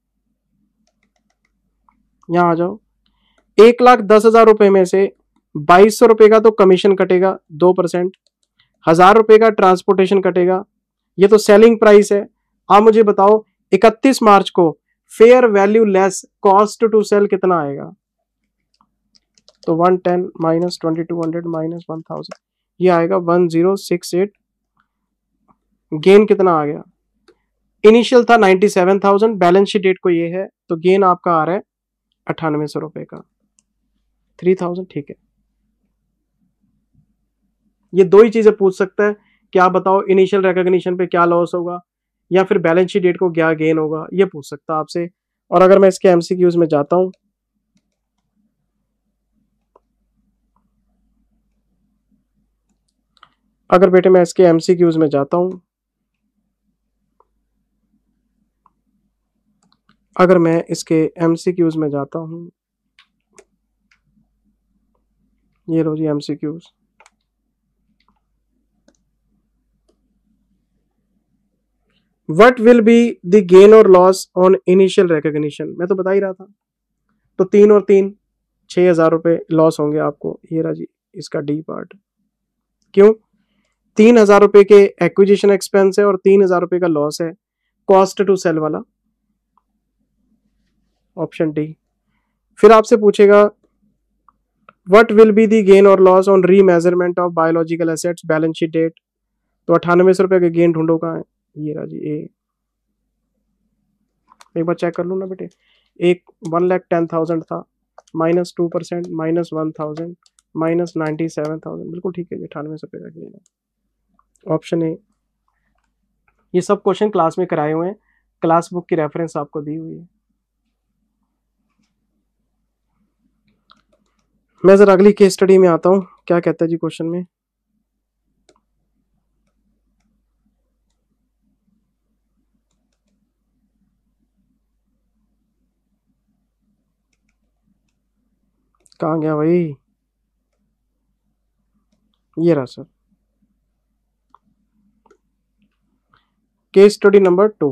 यहां आ जाओ, एक लाख दस हजार रुपए में से बाईस सौ रुपए का तो कमीशन कटेगा दो परसेंट, हजार रुपए का ट्रांसपोर्टेशन कटेगा, ये तो सेलिंग प्राइस है। आप मुझे बताओ इकतीस मार्च को fair value less cost to sell कितना आएगा, तो one ten minus twenty two hundred minus one thousand, ये आएगा one zero six eight. Gain कितना आ गया, इनिशियल था ninety seven thousand, balance sheet date को ये है, तो गेन आपका आ रहा है अट्ठानवे सौ रुपए का, थ्री थाउजेंड। ठीक है, ये दो ही चीजें पूछ सकता है कि आप बताओ इनिशियल रिकॉग्निशन पे क्या लॉस होगा या फिर बैलेंस शीट डेट को क्या गेन होगा, ये पूछ सकता है आपसे। और अगर मैं इसके एमसीक्यूज में जाता हूं, अगर बेटे मैं इसके एमसीक्यूज में जाता हूं, अगर मैं इसके एमसीक्यूज में जाता हूं, ये लो जी MCQs. What will be the gain और लॉस ऑन इनिशियल रिकॉग्निशन, मैं तो बता ही रहा था। तो तीन और तीन छह हजार रुपए लॉस होंगे आपको, ये रहा जी इसका डी पार्ट। क्यों? तीन हजार रुपए के एक्विजिशन एक्सपेंस है और तीन हजार रुपए का लॉस है, कॉस्ट टू सेल वाला, ऑप्शन डी। फिर आपसे पूछेगा what will be the gain और loss on remeasurement of biological assets balance sheet date, तो अट्ठानवे सौ रुपए का गेन ढूंढो कहाँ है, ये रहा जी ए। एक बार चेक कर लूँ ना बेटे, एक वन लैख टेन थाउजेंड था, minus two percent minus one thousand minus ninety seven thousand, बिल्कुल ठीक है, अट्ठानवे सौ रुपए का गेन है, ऑप्शन ए। ये सब क्वेश्चन क्लास में कराए हुए हैं, क्लास बुक की रेफरेंस आपको दी हुई है। मैं जरा अगली केस स्टडी में आता हूं, क्या कहता है जी क्वेश्चन में। कहाँ गया भाई, ये रहा sir, case study number two.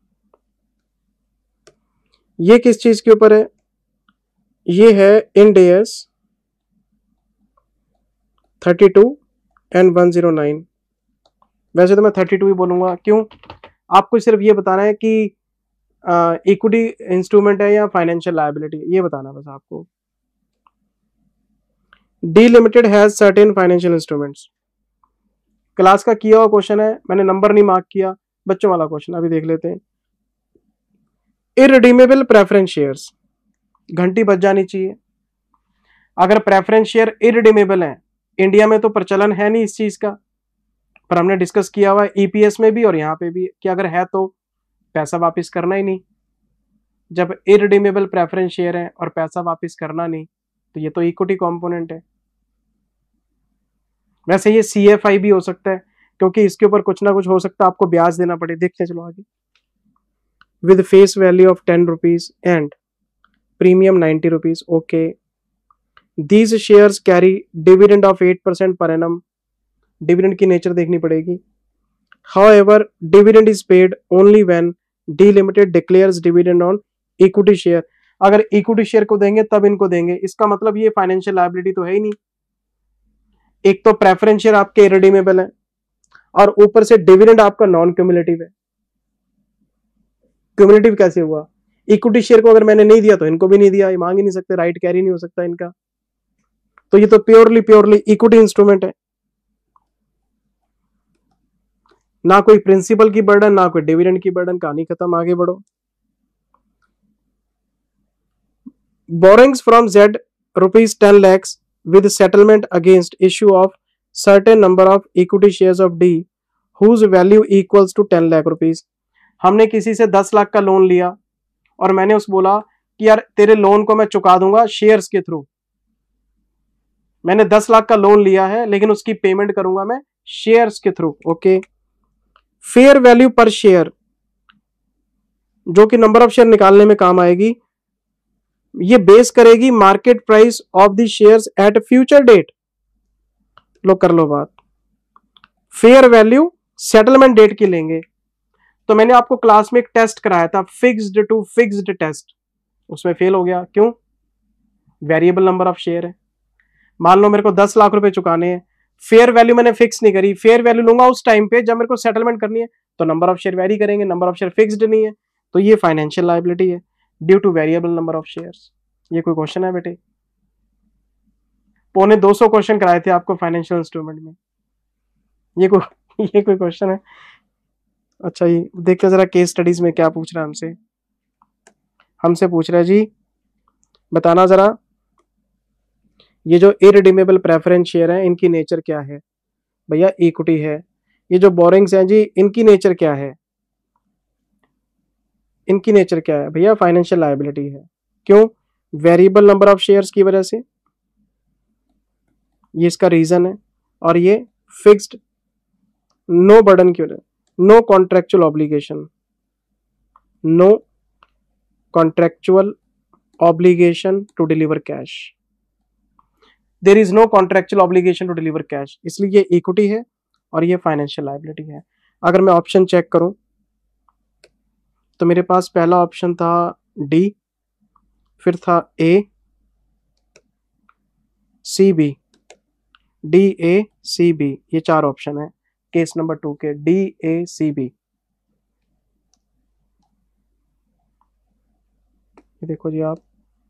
ये किस चीज के ऊपर है, ये है Ind AS thirty two and one zero nine. वैसे तो मैं थर्टी टू ही बोलूंगा, क्यों? आपको सिर्फ ये बताना है कि इक्विटी इंस्ट्रूमेंट है या फाइनेंशियल लायबिलिटी, ये बताना बस आपको। D limited has certain financial instruments, class का किया हुआ क्वेश्चन है, मैंने नंबर नहीं मार्क किया, बच्चों वाला क्वेश्चन अभी देख लेते हैं। इररिडीमेबल प्रेफरेंस शेयर्स, घंटी बज जानी चाहिए। अगर प्रेफरेंस शेयर इररिडीमेबल है, इंडिया में तो प्रचलन है नहीं इस चीज का, पर हमने डिस्कस किया हुआ है ईपीएस में भी और यहाँ पे भी कि अगर है तो पैसा वापस करना ही नहीं। जब इररिडीमेबल प्रेफरेंस शेयर है और पैसा वापस करना नहीं, तो ये तो इक्विटी कंपोनेंट है। वैसे ये सीएफआई भी हो सकता है, क्योंकि इसके ऊपर कुछ ना कुछ हो सकता है, आपको ब्याज देना पड़े। देखते चलो आगे। With face value of ten rupees and premium ninety rupees, okay. These shares carry dividend of eight percent per annum, dividend की नेचर देखनी पड़ेगी। However dividend is paid only when the limited declares dividend on equity share, अगर इक्विटी शेयर को देंगे तब इनको देंगे। इसका मतलब ये फाइनेंशियल लायबिलिटी तो है ही नहीं। एक तो प्रेफरेंस शेयर आपके इररिडीमेबल है और ऊपर से डिविडेंड आपका नॉन क्यूमुलेटिव है। क्यूमुलेटिव कैसे हुआ? इक्विटी शेयर को अगर मैंने नहीं दिया तो इनको भी नहीं दिया, ये मांग ही नहीं सकते, राइट कैरी नहीं हो सकता इनका, तो ये तो प्योरली प्योरली इक्विटी इंस्ट्रूमेंट है। ना कोई प्रिंसिपल की बर्डन, ना कोई डिविडेंड की बर्डन, कहानी खत्म, आगे बढ़ो। Borrowings from Z rupees ten lakhs with settlement against issue of certain number of equity shares of D whose value equals to ten lakh rupees. हमने किसी से दस लाख का लोन लिया और मैंने उस बोला कि यार तेरे लोन को मैं चुका दूंगा शेयर्स के थ्रू। मैंने दस लाख का लोन लिया है लेकिन उसकी पेमेंट करूंगा मैं शेयर्स के थ्रू, ओके। फेयर वैल्यू पर शेयर, जो कि नंबर ऑफ शेयर निकालने में काम आएगी, ये बेस करेगी market price of the shares at future date. लो कर लो बात, फेयर वैल्यू सेटलमेंट डेट की लेंगे। तो मैंने आपको क्लास में एक टेस्ट कराया था, फिक्स्ड टू फिक्स्ड टेस्ट, उसमें फेल हो गया। क्यों? वेरिएबल नंबर ऑफ शेयर है। मान लो मेरे को दस लाख रुपए चुकाने हैं, फेयर वैल्यू मैंने फिक्स नहीं करी, फेयर वैल्यू लूंगा उस टाइम पे जब मेरे को सेटलमेंट करनी है, तो नंबर ऑफ शेयर वेरी करेंगे, नंबर ऑफ शेयर फिक्स्ड नहीं है, तो ये फाइनेंशियल लायबिलिटी है due to variable number of shares. ये कोई क्वेश्चन है बेटे? पौने दो सौ क्वेश्चन कराए थे आपको फाइनेंशियल इंस्ट्रूमेंट में, ये कोई ये कोई क्वेश्चन है? अच्छा, ये देखते जरा केस स्टडीज में क्या पूछ रहा है हमसे हमसे पूछ रहा है जी, बताना जरा, ये जो इरिडीमेबल प्रेफरेंस शेयर है इनकी नेचर क्या है? भैया इक्विटी है। ये जो बोरिंग्स हैं जी, इनकी नेचर क्या है? इनकी नेचर क्या है भैया? फाइनेंशियल लायबिलिटी है। क्यों? वेरिएबल नंबर ऑफ शेयर्स की वजह से, ये इसका रीजन है। और ये फिक्स्ड, नो बर्डन की वजह, no contractual obligation, no contractual obligation to deliver cash, there is no contractual obligation to deliver cash, इसलिए ये इक्विटी है और ये फाइनेंशियल लायबिलिटी है। अगर मैं ऑप्शन चेक करूं तो मेरे पास पहला ऑप्शन था डी, फिर था A, C, B, D, A, C, B, ये चार ऑप्शन है केस नंबर टू के, डी, ए, सी, बी। ये देखो जी आप,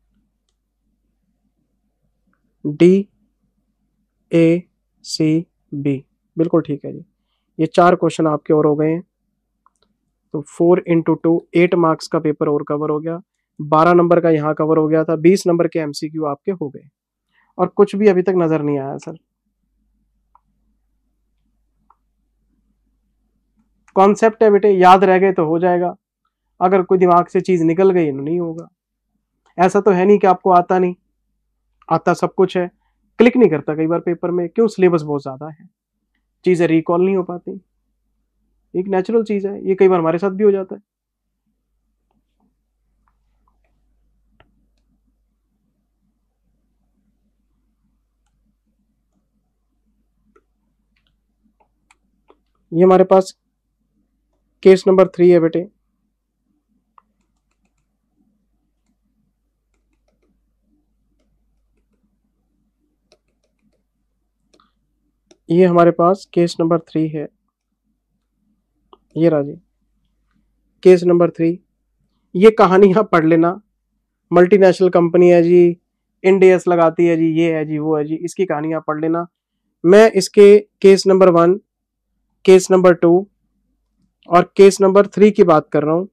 डी, ए, सी, बी, बिल्कुल ठीक है जी। ये चार क्वेश्चन आपके और हो गए हैं, तो four into two eight marks का पेपर और कवर हो गया, बारह नंबर का यहाँ कवर हो गया था, बीस नंबर के एमसीक्यू आपके हो गए, और कुछ भी अभी तक नजर नहीं आया सर। कॉन्सेप्ट है बेटे, याद रह गए तो हो जाएगा, अगर कोई दिमाग से चीज निकल गई तो नहीं होगा। ऐसा तो है नहीं कि आपको आता नहीं, आता सब कुछ है, क्लिक नहीं करता कई बार पेपर में, क्यों? सिलेबस बहुत ज्यादा है, चीजें रिकॉल नहीं हो पाती, एक नेचुरल चीज है, ये कई बार हमारे साथ भी हो जाता है। ये हमारे पास केस नंबर थ्री है बेटे, ये हमारे पास केस नंबर थ्री है, ये राजी केस नंबर थ्री। ये कहानी आप पढ़ लेना, मल्टीनेशनल कंपनी है जी, इंडियस लगाती है जी, ये है जी, वो है जी, इसकी कहानी आप पढ़ लेना। मैं इसके case number one, case number two और केस नंबर थ्री की बात कर रहा हूं,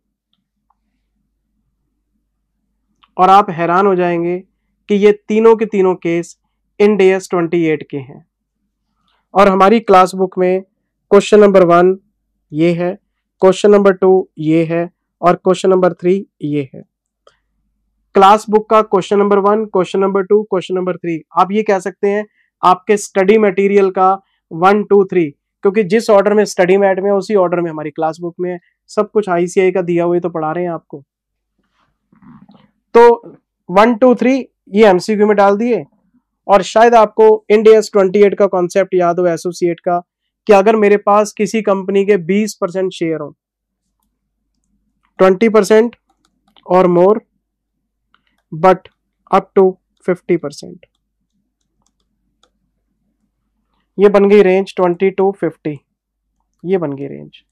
और आप हैरान हो जाएंगे कि ये तीनों के तीनों केस इंडियस अट्ठाईस के हैं। और हमारी क्लास बुक में क्वेश्चन नंबर वन ये है, क्वेश्चन नंबर टू ये है, और क्वेश्चन नंबर थ्री ये है। क्लास बुक का question number one, question number two, question number three, आप ये कह सकते हैं आपके स्टडी मटेरियल का वन टू थ्री, क्योंकि जिस ऑर्डर में स्टडी मैट में उसी ऑर्डर में हमारी क्लास बुक में है, सब कुछ आईसीआई का दिया हुआ तो पढ़ा रहे हैं आपको। तो वन टू थ्री ये एमसीक्यू में डाल दिए, और शायद आपको इंडियस अट्ठाईस का कॉन्सेप्ट याद हो एसोसिएट का, कि अगर मेरे पास किसी कंपनी के बीस परसेंट शेयर हो, ट्वेंटी परसेंट और more but up to fifty percent, ये बन गई रेंज ट्वेंटी टू फिफ्टी, ये बन गई रेंज।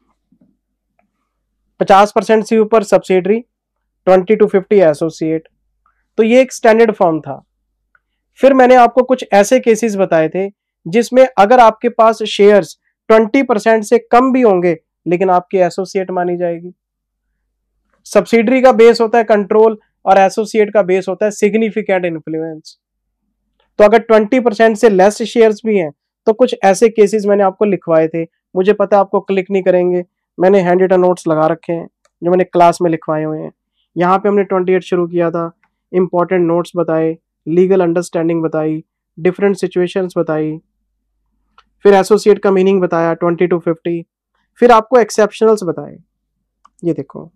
पचास परसेंट से ऊपर subsidiary, twenty to fifty associate, तो ये एक स्टैंडर्ड फॉर्म था। फिर मैंने आपको कुछ ऐसे केसेस बताए थे जिसमें अगर आपके पास शेयर्स ट्वेंटी परसेंट से कम भी होंगे लेकिन आपकी एसोसिएट मानी जाएगी। सब्सिडरी का बेस होता है कंट्रोल और एसोसिएट का बेस होता है सिग्निफिकेंट इन्फ्लुएंस। तो अगर ट्वेंटी परसेंट से लेस शेयर्स भी हैं तो कुछ ऐसे केसेस मैंने आपको लिखवाए थे, मुझे पता है आपको क्लिक नहीं करेंगे, मैंने हैंड रिटन नोट्स लगा रखे हैं जो मैंने क्लास में लिखवाए हुए हैं। यहाँ पे हमने अट्ठाईस शुरू किया था, इंपॉर्टेंट नोट्स बताए, लीगल अंडरस्टैंडिंग बताई, डिफरेंट सिचुएशंस बताई, फिर एसोसिएट का मीनिंग बताया ट्वेंटी टू फिफ्टी, फिर आपको एक्सेप्शनल्स बताए। ये देखो,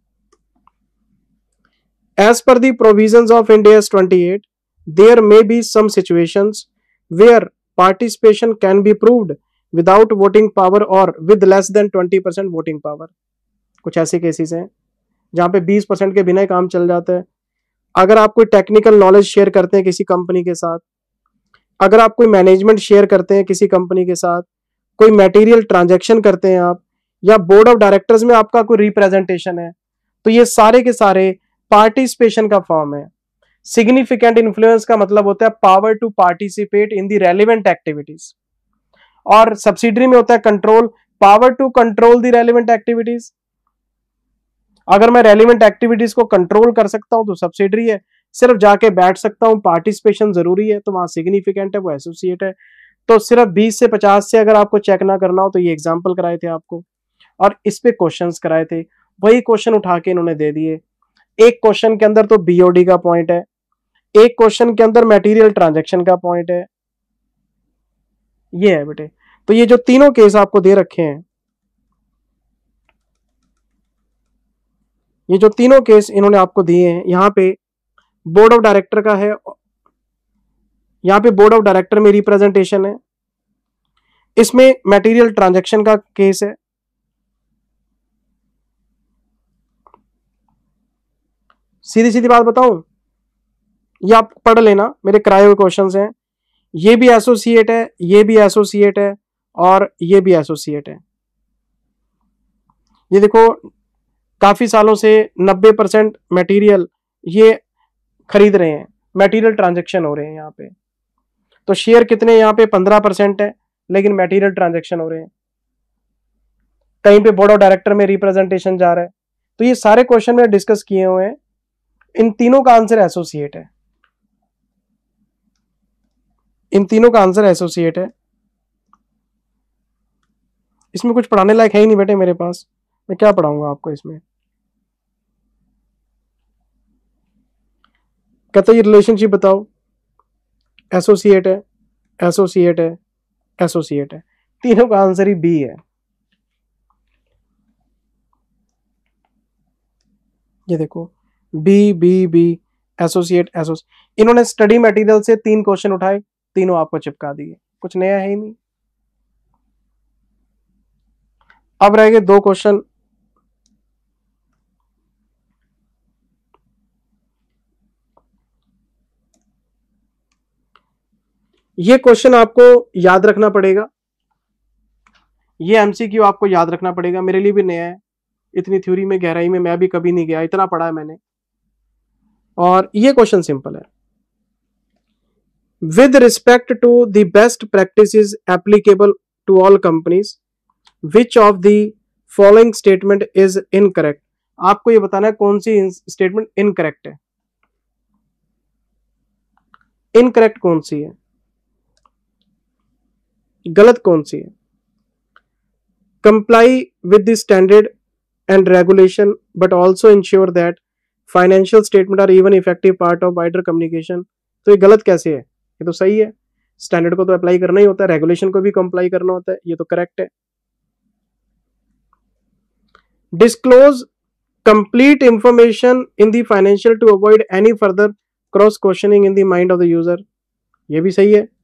as per the provisions of Ind AS अट्ठाईस there may be some situations where participation can be proved without voting power और with less than twenty percent voting power. कुछ ऐसे केसेस हैं जहां पे बीस परसेंट के बिना ही काम चल जाता है। अगर आप कोई टेक्निकल नॉलेज शेयर करते हैं किसी कंपनी के साथ, अगर आप कोई मैनेजमेंट शेयर करते हैं किसी कंपनी के साथ, कोई मटेरियल ट्रांजैक्शन करते हैं आप, या बोर्ड ऑफ डायरेक्टर्स में आपका कोई रिप्रेजेंटेशन है, तो ये सारे के सारे पार्टिसिपेशन का फॉर्म है। सिग्निफिकेंट इन्फ्लुएंस का मतलब होता है power to participate in the relevant activities, और सब्सिडरी में होता है control, power to control the relevant activities, अगर मैं रेलिवेंट एक्टिविटीज को कंट्रोल कर सकता हूं तो सब्सिडरी है, सिर्फ जाके बैठ सकता हूं पार्टिसिपेशन जरूरी है तो वहां सिग्निफिकेंट है, वो एसोसिएट है। तो सिर्फ बीस से पचास से अगर आपको चेक ना करना हो तो ये एग्जाम्पल कराए थे आपको और इस पे क्वेश्चंस कराए थे, वही क्वेश्चन उठा के इन्होंने दे दिए। एक क्वेश्चन के अंदर तो बीओडी का पॉइंट है, एक क्वेश्चन के अंदर मटेरियल ट्रांजैक्शन का पॉइंट है, ये है बेटे। तो ये जो तीनों केस आपको दे रखे हैं, ये जो तीनों केस इन्होंने आपको दिए हैं, यहां पे बोर्ड ऑफ डायरेक्टर का है, यहां पे बोर्ड ऑफ डायरेक्टर में रिप्रेजेंटेशन है, इसमें मटेरियल ट्रांजैक्शन का केस है। सीधी सीधी बात बताऊं, ये आप पढ़ लेना, मेरे कराए हुए क्वेश्चंस हैं। ये भी एसोसिएट है, ये भी एसोसिएट है और ये भी एसोसिएट है। ये देखो काफी सालों से नब्बे परसेंट मटेरियल ये खरीद रहे हैं, मटेरियल ट्रांजैक्शन हो रहे हैं यहाँ पे। तो शेयर कितने यहाँ पे पंद्रह परसेंट है, लेकिन मटेरियल ट्रांजैक्शन हो रहे हैं। कहीं पे बोर्ड ऑफ डायरेक्टर में रिप्रेजेंटेशन जा रहा है। तो ये सारे क्वेश्चन में डिस्कस किए हुए हैं, इन तीनों का आंसर एसोसिएट है, इन तीनों का आंसर एसोसिएट है। इसमें कुछ पढ़ाने लायक है ही नहीं बेटे मेरे पास, मैं क्या पढ़ाऊंगा आपको इसमें। कहते ये रिलेशनशिप बताओ, एसोसिएट है, एसोसिएट है, एसोसिएट है, तीनों का आंसर ही बी है। ये देखो B B B associate associate. इन्होंने स्टडी मटेरियल से तीन क्वेश्चन उठाए, तीनों आपको चिपका दिए, कुछ नया है ही नहीं। अब रह गए दो क्वेश्चन, ये क्वेश्चन आपको याद रखना पड़ेगा, ये एमसीक्यू आपको याद रखना पड़ेगा, मेरे लिए भी नया है, इतनी थ्योरी में गहराई में मैं भी कभी नहीं गया, इतना पढ़ा है मैंने। और ये क्वेश्चन सिंपल है, with respect to the best practices applicable to all companies which of the following statement is incorrect. आपको ये बताना है कौन सी स्टेटमेंट इनकरेक्ट है, इनकरेक्ट कौन सी है, गलत कौन सी है। Comply with the standard and regulation but also ensure that financial statement are even effective part of wider communication. तो ये गलत कैसे है, ये तो सही है, स्टैंडर्ड को तो अप्लाई करना ही होता है, रेगुलेशन को भी कंप्लाई करना होता है, ये तो करेक्ट है। Disclose complete information in the financial to avoid any further cross questioning in the mind of the user, ये भी सही है।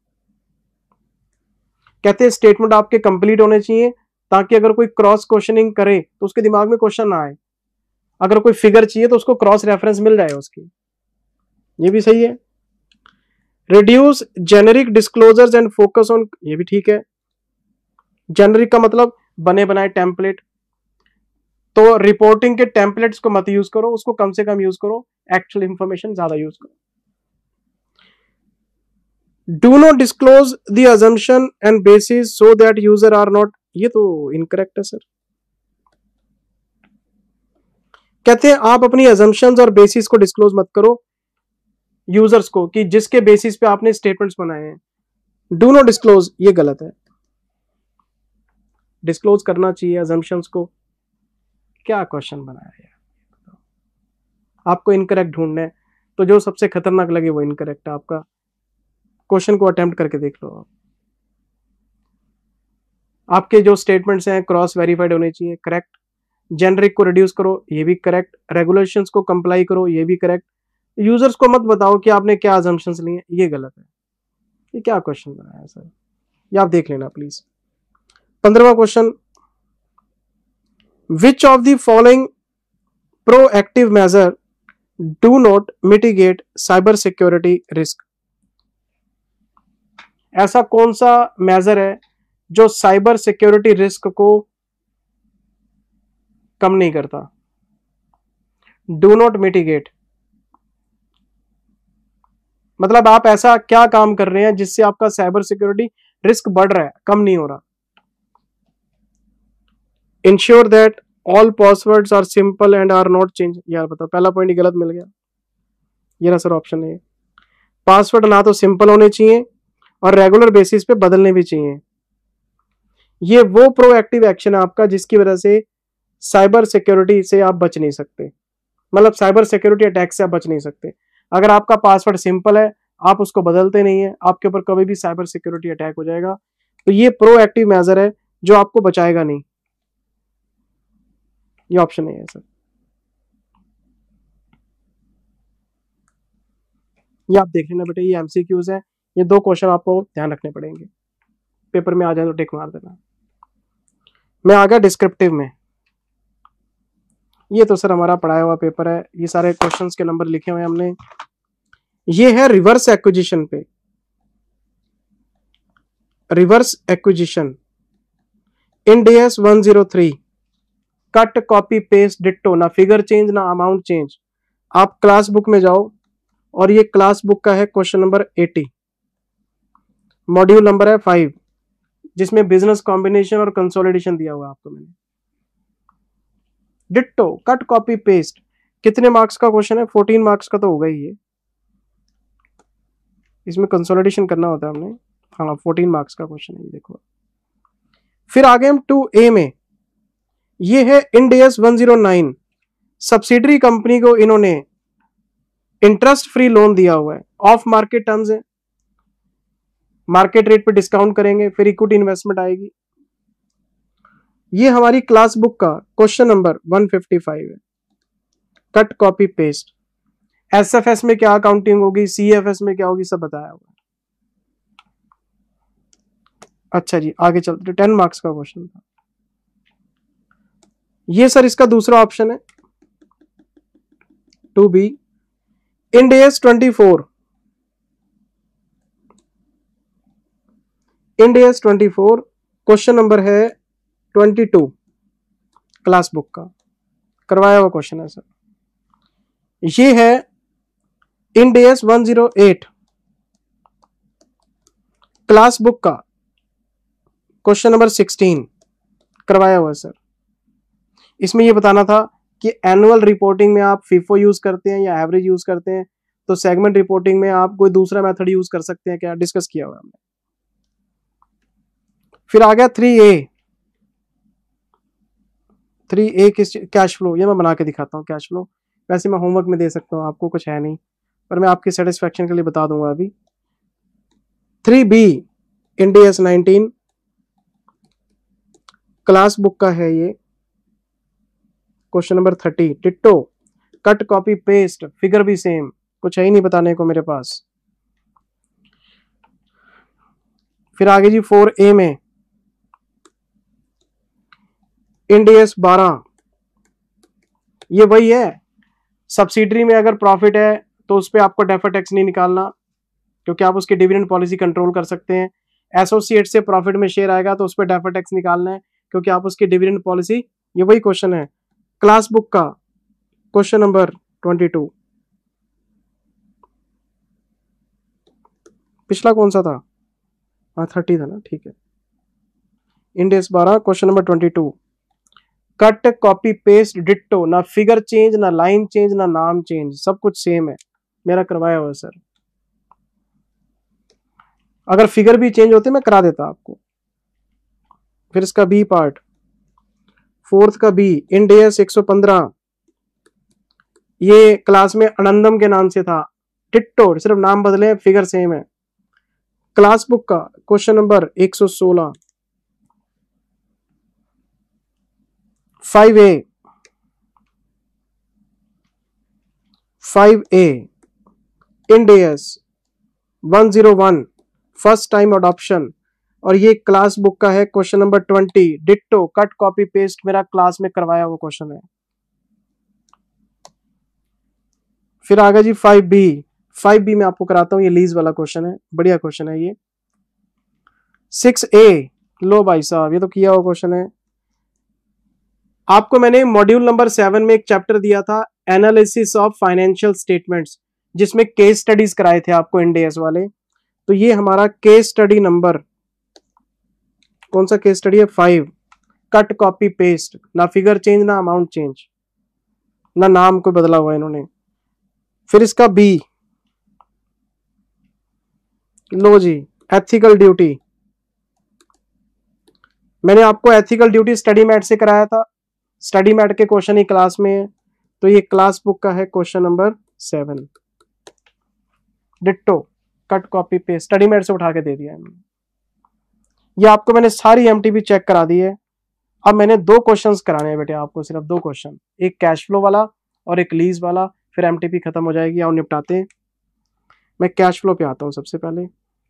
कहते हैं स्टेटमेंट आपके कंप्लीट होने चाहिए ताकि अगर कोई क्रॉस क्वेश्चनिंग करे तो उसके दिमाग में क्वेश्चन ना आए, अगर कोई फिगर चाहिए तो उसको क्रॉस रेफरेंस मिल जाए उसकी, ये भी सही है। Reduce generic disclosures and focus on, ये भी ठीक है। जेनेरिक का मतलब बने बनाए टेम्पलेट, तो रिपोर्टिंग के टेम्पलेट्स को मत यूज करो, उसको कम से कम यूज करो, एक्चुअल इंफॉर्मेशन ज्यादा यूज करो। Do not disclose the assumption and basis so that user are not, ये तो इनकरेक्ट है सर। कहते हैं आप अपनी assumptions और basis को डिस्क्लोज मत करो यूजर्स को कि जिसके बेसिस पे आपने स्टेटमेंट्स बनाए हैं। डू नॉट डिस्क्लोज, ये गलत है, डिस्क्लोज करना चाहिए assumptions को। क्या क्वेश्चन बनाया यार, आपको इनकरेक्ट ढूंढना है तो जो सबसे खतरनाक लगे वो इनकरेक्ट है। आपका क्वेश्चन को अटेम्प्ट करके देख लो आप, आपके जो स्टेटमेंट्स हैं क्रॉस वेरीफाइड होने चाहिए, करेक्ट। जेनरिक को रिड्यूस करो, ये भी करेक्ट। रेगुलेशंस को कंप्लाई करो, ये भी करेक्ट। यूजर्स को मत बताओ कि आपने क्या अजम्पशंस लिए, ये गलत है। ये क्या क्वेश्चन बनाया सर, ये आप देख लेना प्लीज। पंद्रहवा question, which of the following proactive measure do not mitigate cyber security risk. ऐसा कौन सा मेजर है जो साइबर सिक्योरिटी रिस्क को कम नहीं करता। डू नॉट मिटिगेट मतलब आप ऐसा क्या काम कर रहे हैं जिससे आपका साइबर सिक्योरिटी रिस्क बढ़ रहा है, कम नहीं हो रहा। Ensure that all passwords are simple and are not change. यार बताओ, पहला पॉइंट ही गलत मिल गया। ये रहा सर ऑप्शन है, पासवर्ड ना तो सिंपल होने चाहिए और रेगुलर बेसिस पे बदलने भी चाहिए। ये वो प्रोएक्टिव एक्शन है आपका जिसकी वजह से साइबर सिक्योरिटी से आप बच नहीं सकते, मतलब साइबर सिक्योरिटी अटैक से आप बच नहीं सकते। अगर आपका पासवर्ड सिंपल है, आप उसको बदलते नहीं है, आपके ऊपर कभी भी साइबर सिक्योरिटी अटैक हो जाएगा। तो ये प्रोएक्टिव मेजर है जो आपको बचाएगा नहीं। ये ऑप्शन नहीं है सर। ये आप देख लेना बेटे, ये एमसीक्यूज है, ये दो क्वेश्चन आपको ध्यान रखने पड़ेंगे, पेपर में आ जाए तो टिक मार देना। मैं आ गया डिस्क्रिप्टिव में। ये तो सर हमारा पढ़ाया हुआ पेपर है, ये सारे क्वेश्चंस के नंबर लिखे हुए हैं हमने। ये है रिवर्स एक्विजिशन पे, reverse acquisition Ind AS one zero three, cut copy paste ditto, ना फिगर चेंज ना अमाउंट चेंज। आप क्लास बुक में जाओ और ये क्लास बुक का है क्वेश्चन नंबर अस्सी, मॉड्यूल नंबर है फाइव, जिसमें बिजनेस कॉम्बिनेशन और कंसोलिडेशन दिया हुआ है आपको मैंने। डिट्टो कट कॉपी पेस्ट, कितने मार्क्स का क्वेश्चन है? फोर्टीन मार्क्स का तो होगा ही ये, इसमें कंसोलिडेशन करना होता है हमने। हाँ फोर्टीन मार्क्स का क्वेश्चन है ये, देखो। फिर आगे हम टू ए में, ये है Ind AS one zero nine, subsidiary company को इन्होंने इंटरेस्ट फ्री लोन दिया हुआ है, ऑफ मार्केट टर्म्स है, मार्केट रेट पे डिस्काउंट करेंगे, फिर इक्विटी इन्वेस्टमेंट आएगी। ये हमारी क्लास बुक का question number one fifty five है, कट कॉपी पेस्ट। एसएफएस में क्या अकाउंटिंग होगी, सीएफएस में क्या होगी, सब बताया हुआ है। अच्छा जी आगे चलते, टेन मार्क्स का क्वेश्चन था ये सर। इसका दूसरा ऑप्शन है two B, Ind AS twenty four, Ind AS twenty four question number है ट्वेंटी टू, क्लास बुक का करवाया हुआ क्वेश्चन है सर। ये है Ind AS one zero eight, class book का क्वेश्चन नंबर सिक्सटीन, करवाया हुआ सर। इसमें ये बताना था कि एनुअल रिपोर्टिंग में आप फीफो यूज करते हैं या एवरेज यूज करते हैं, तो सेगमेंट रिपोर्टिंग में आप कोई दूसरा मेथड यूज कर सकते हैं क्या, डिस्कस किया हुआ हमने। फिर आ गया थ्री ए, थ्री ए किस, कैश फ्लो। ये मैं बना के दिखाता हूँ कैश फ्लो, वैसे मैं होमवर्क में दे सकता हूँ आपको, कुछ है नहीं, पर मैं आपकी सेटिस्फेक्शन के लिए बता दूंगा अभी। Three B Ind AS nineteen, class book का है ये, question number thirty, ditto cut copy paste, figure भी सेम, कुछ है ही नहीं बताने को मेरे पास। फिर आगे जी फोर ए में इंड एस बारह, ये वही है, सब्सिडरी में अगर प्रॉफिट है तो उस पर आपको डेफर टैक्स नहीं निकालना, क्योंकि आप उसकी डिविडेंड पॉलिसी कंट्रोल कर सकते हैं। एसोसिएट से प्रॉफिट में शेयर आएगा तो उस पर डेफर टैक्स निकालना है, क्योंकि आप उसकी डिविडेंड पॉलिसी, ये वही क्वेश्चन है क्लास बुक का क्वेश्चन नंबर ट्वेंटी टू। पिछला कौन सा था? हाँ थर्टी था ना, ठीक है। इंड एस बारह question number twenty two, cut copy paste ditto, ना फिगर चेंज ना लाइन चेंज ना नाम चेंज, सब कुछ सेम है, मेरा करवाया हुआ सर। अगर फिगर भी चेंज होते मैं करा देता आपको। फिर इसका बी पार्ट, फोर्थ का बी, इंड एस एक सौ पंद्रह, ये क्लास में आनंदम के नाम से था, टिट्टो सिर्फ नाम बदले, फिगर सेम है। क्लास बुक का क्वेश्चन नंबर एक सौ सोलह, five A, five A Ind AS one zero one, first time adoption, और ये क्लास बुक का है question number twenty, ditto cut copy paste, मेरा क्लास में करवाया हुआ क्वेश्चन है। फिर आगे जी फाइव बी, फाइव बी में आपको कराता हूं, ये लीज वाला क्वेश्चन है, बढ़िया क्वेश्चन है ये। सिक्स ए, लो भाई साहब ये तो किया हुआ क्वेश्चन है। आपको मैंने मॉड्यूल नंबर सेवन में एक चैप्टर दिया था, एनालिसिस ऑफ फाइनेंशियल स्टेटमेंट्स, जिसमें केस स्टडीज कराए थे आपको इंड एस वाले। तो ये हमारा केस स्टडी नंबर, कौन सा केस स्टडी है? फाइव, कट कॉपी पेस्ट, ना फिगर चेंज ना अमाउंट चेंज, ना नाम कोई बदला हुआ इन्होंने। फिर इसका बी, लो जी एथिकल ड्यूटी। मैंने आपको एथिकल ड्यूटी स्टडी मैट से कराया था, स्टडी मैट के क्वेश्चन ही क्लास में है, तो ये क्लास बुक का है question number seven. Ditto cut copy paste study mat से उठा के दे दिया है। ये आपको मैंने सारी एमटीबी चेक करा दी है। अब मैंने दो क्वेश्चंस कराने हैं बेटे आपको, सिर्फ दो क्वेश्चन, एक कैश फ्लो वाला और एक लीज वाला, फिर एमटीपी खत्म हो जाएगी। आओ निपटाते हैं। मैं कैश फ्लो पे आता हूं सबसे पहले।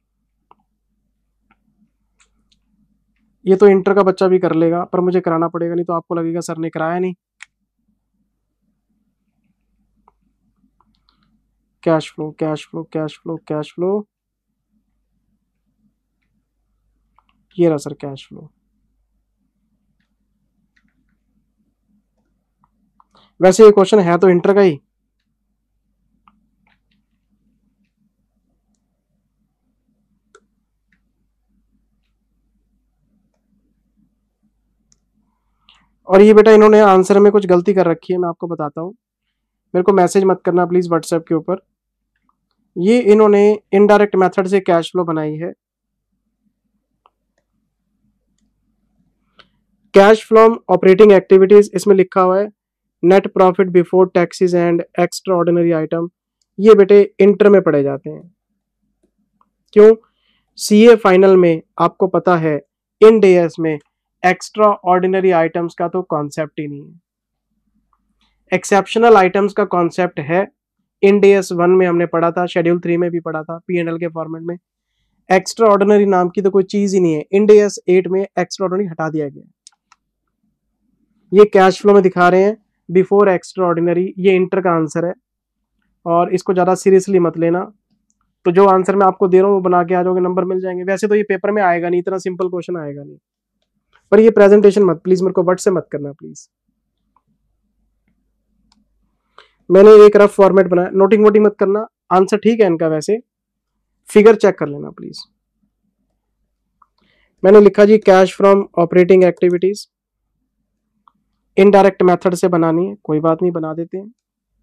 ये तो इंटर का बच्चा भी कर लेगा, पर मुझे कराना पड़ेगा, नहीं तो आपको लगेगा सर ने कराया नहीं। Cash flow cash flow cash flow cash flow, ये रहा सर कैश फ्लो। वैसे ये क्वेश्चन है तो इंटर का ही, और ये बेटा इन्होंने आंसर में कुछ गलती कर रखी है, मैं आपको बताता हूँ। मेरे को मैसेज मत करना प्लीज व्हाट्सएप के ऊपर। ये इन्होंने इनडायरेक्ट मेथड से कैश फ्लो बनाई है। कैश फ्रॉम ऑपरेटिंग एक्टिविटीज, इसमें लिखा हुआ है net profit before taxes and extraordinary item. ये बेटे इंटर में पढ़े जाते हैं। क्यों? सीए फाइनल में आपको पता है इन डेज में एक्स्ट्रा ऑर्डिनरी आइटम्स का तो कॉन्सेप्ट ही नहीं है। एक्सेप्शनल आइटम्स का कॉन्सेप्ट है, इन डेज वन में हमने पढ़ा था, शेड्यूल थ्री में भी पढ़ा था, पी एंड एल के फॉर्मेट में। एक्स्ट्रा ऑर्डिनरी नाम की तो कोई चीज ही नहीं है। इन डेज एट में एक्स्ट्रा ऑर्डिनरी हटा दिया गया। ये कैश फ्लो में दिखा रहे हैं बिफोर एक्स्ट्रा ऑर्डिनरी, ये इंटर का आंसर है और इसको ज्यादा सीरियसली मत लेना। तो जो आंसर मैं आपको दे रहा हूँ वो बना के आ जाओगे, नंबर मिल जाएंगे। वैसे तो ये पेपर में आएगा नहीं, इतना सिंपल क्वेश्चन आएगा नहीं, पर ये प्रेजेंटेशन मत प्लीज मेरे को व्हाट्सएप मत करना प्लीज। मैंने एक रफ फॉर्मेट बनाया, नोटिंग वोटिंग मत करना। आंसर ठीक है इनका, वैसे फिगर चेक कर लेना प्लीज। मैंने लिखा जी cash from operating activities, indirect method से बनानी है, कोई बात नहीं बना देते हैं।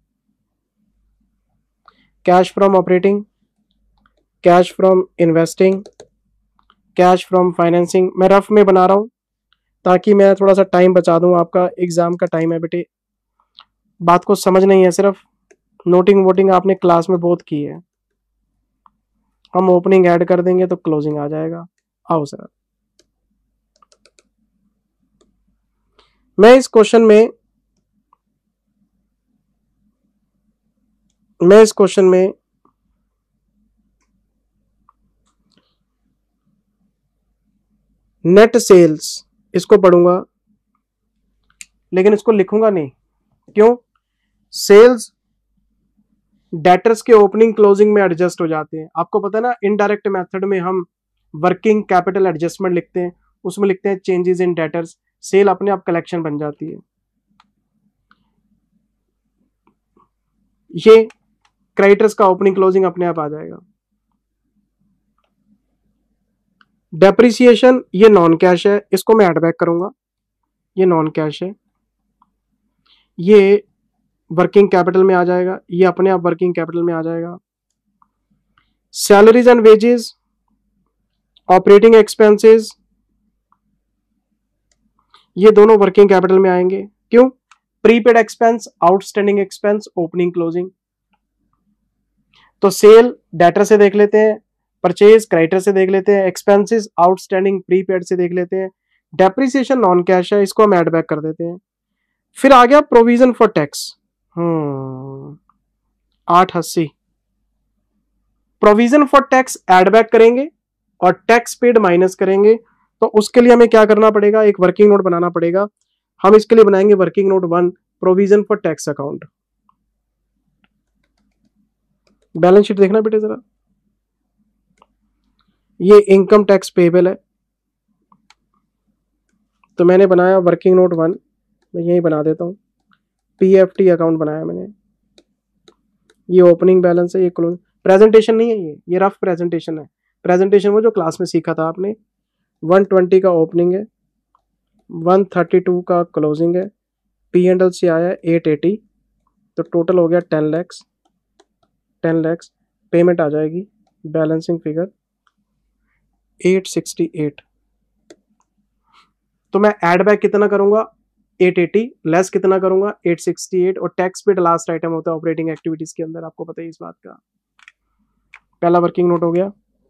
Cash from operating, cash from investing, cash from financing. मैं रफ में बना रहा हूं ताकि मैं थोड़ा सा टाइम बचा दूं। आपका एग्जाम का टाइम है बेटे, बात को समझ नहीं है, सिर्फ नोटिंग वोटिंग आपने क्लास में बहुत की है। हम ओपनिंग ऐड कर देंगे तो क्लोजिंग आ जाएगा। आओ सर, मैं इस क्वेश्चन में मैं इस क्वेश्चन में नेट सेल्स इसको पढ़ूंगा, लेकिन इसको लिखूंगा नहीं। क्यों? सेल्स डेटर्स के ओपनिंग क्लोजिंग में एडजस्ट हो जाते हैं। आपको पता है ना, इनडायरेक्ट मेथड में हम वर्किंग कैपिटल एडजस्टमेंट लिखते हैं, उसमें लिखते हैं चेंजेस इन डेटर्स। सेल अपने आप कलेक्शन बन जाती है। ये क्रेडिटर्स का ओपनिंग क्लोजिंग अपने आप आ जाएगा। डेप्रिसिएशन ये नॉन कैश है, इसको मैं एड बैक करूंगा, ये नॉन कैश है, ये वर्किंग कैपिटल में आ जाएगा, ये अपने आप वर्किंग कैपिटल में आ जाएगा। Salaries and wages, operating expenses, ये दोनों वर्किंग कैपिटल में आएंगे। क्यों? Prepaid expense, outstanding expense, opening closing. तो सेल डेटर से देख लेते हैं, परचेज क्रेडिटर से देख लेते हैं, एक्सपेंसेस आउटस्टैंडिंग प्रीपेड से देख लेते हैं, डेप्रिसिएशन नॉन कैश है, इसको हम ऐड बैक कर देते हैं। फिर आ गया प्रोविजन फॉर टैक्स, हम्म आठ अस्सी। Provision for tax add back करेंगे और टैक्स पेड माइनस करेंगे, तो उसके लिए हमें क्या करना पड़ेगा, एक वर्किंग नोट बनाना पड़ेगा। हम इसके लिए बनाएंगे working note one, provision for tax account. Balance sheet देखना बेटे जरा, ये इनकम टैक्स पेबल है, तो मैंने बनाया वर्किंग नोट वन, मैं यही बना देता हूँ। पीएफटी अकाउंट बनाया मैंने, ये ओपनिंग बैलेंस है, ये क्लोज। प्रेजेंटेशन नहीं है ये ये रफ प्रेजेंटेशन है। प्रेजेंटेशन वो जो क्लास में सीखा था आपने। वन ट्वेंटी का ओपनिंग है, वन थर्टी टू का क्लोजिंग है, पी एंड एल से आया एट एटी, तो टोटल हो गया ten lakhs ten lakhs payment आ जाएगी balancing figure eight sixty eight. तो मैं एड बैक कितना करूंगा एट एटी, लेस कितना करूंगा एट सिक्सटी एट, और टैक्स पेड लास्ट आइटम होता है ऑपरेटिंग एक्टिविटीज के अंदर, आपको पता है इस बात का। पहला वर्किंग नोट हो गया।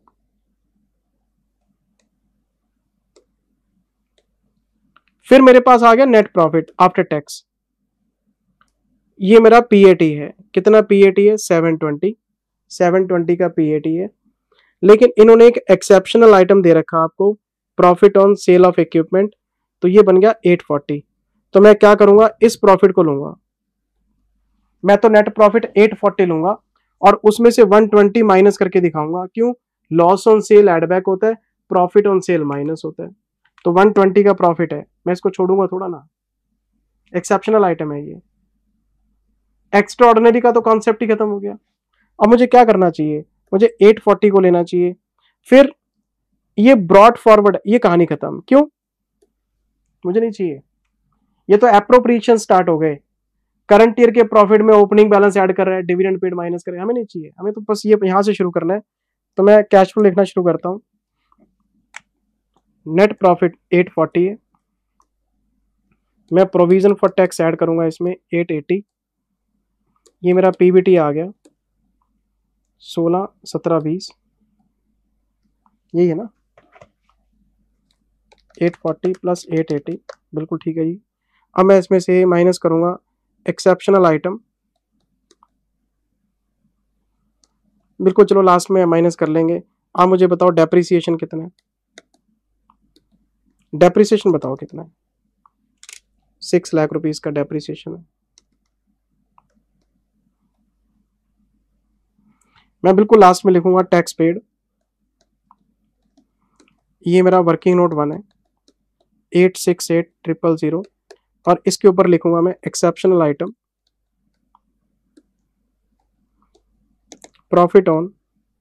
फिर मेरे पास आ गया नेट प्रॉफिट आफ्टर टैक्स। ये मेरा पीएटी है, कितना पीएटी है सेवन ट्वेंटी, सेवन ट्वेंटी का पीएटी है। लेकिन इन्होंने एक एक्सेप्शनल आइटम दे रखा आपको, profit on sale of equipment, तो ये बन गया एट फोर्टी। तो मैं क्या करूंगा, इस प्रॉफिट को लूंगा, मैं तो नेट प्रॉफिट एट फोर्टी लूंगा और उसमें से वन ट्वेंटी माइनस करके दिखाऊंगा। क्यों, loss on sale add back होता है, प्रॉफिट ऑन सेल माइनस होता है। तो वन ट्वेंटी का प्रॉफिट है, मैं इसको छोड़ूंगा थोड़ा ना, एक्सेप्शनल आइटम है ये। एक्स्ट्रा ऑर्डिनरी का तो कॉन्सेप्ट ही खत्म हो गया। अब मुझे क्या करना चाहिए, मुझे एट फोर्टी को लेना चाहिए। फिर ये ब्रॉड फॉरवर्ड, ये कहानी खत्म। क्यों, मुझे नहीं चाहिए, ये तो एप्रोप्रिएशन स्टार्ट हो गए। करंट ईयर के प्रॉफिट में ओपनिंग बैलेंस ऐड कर रहे हैं, डिविडेंड पेड माइनस कर रहे हैं, हमें नहीं चाहिए, हमें तो बस ये यहां से शुरू करना है। तो मैं कैश फ्लो लिखना शुरू करता हूं। नेट प्रॉफिट एट फोर्टी है, मैं प्रोविजन फॉर टैक्स ऐड करूंगा इसमें एट एटी, ये मेरा पीबीटी आ गया सोलह सत्रह बीस, यही है ना, eight forty plus eight eighty, बिल्कुल ठीक है जी। अब मैं इसमें से माइनस करूंगा एक्सेप्शनल आइटम, बिल्कुल चलो लास्ट में माइनस कर लेंगे। आप मुझे बताओ डेप्रिसिएशन कितना है, डेप्रिसिएशन बताओ कितना है, सिक्स लाख रुपीस का डेप्रिसिएशन है। मैं बिल्कुल लास्ट में लिखूंगा टैक्स पेड, ये मेरा वर्किंग नोट वन है eight six eight triple zero, और इसके ऊपर लिखूंगा मैं exceptional item, profit on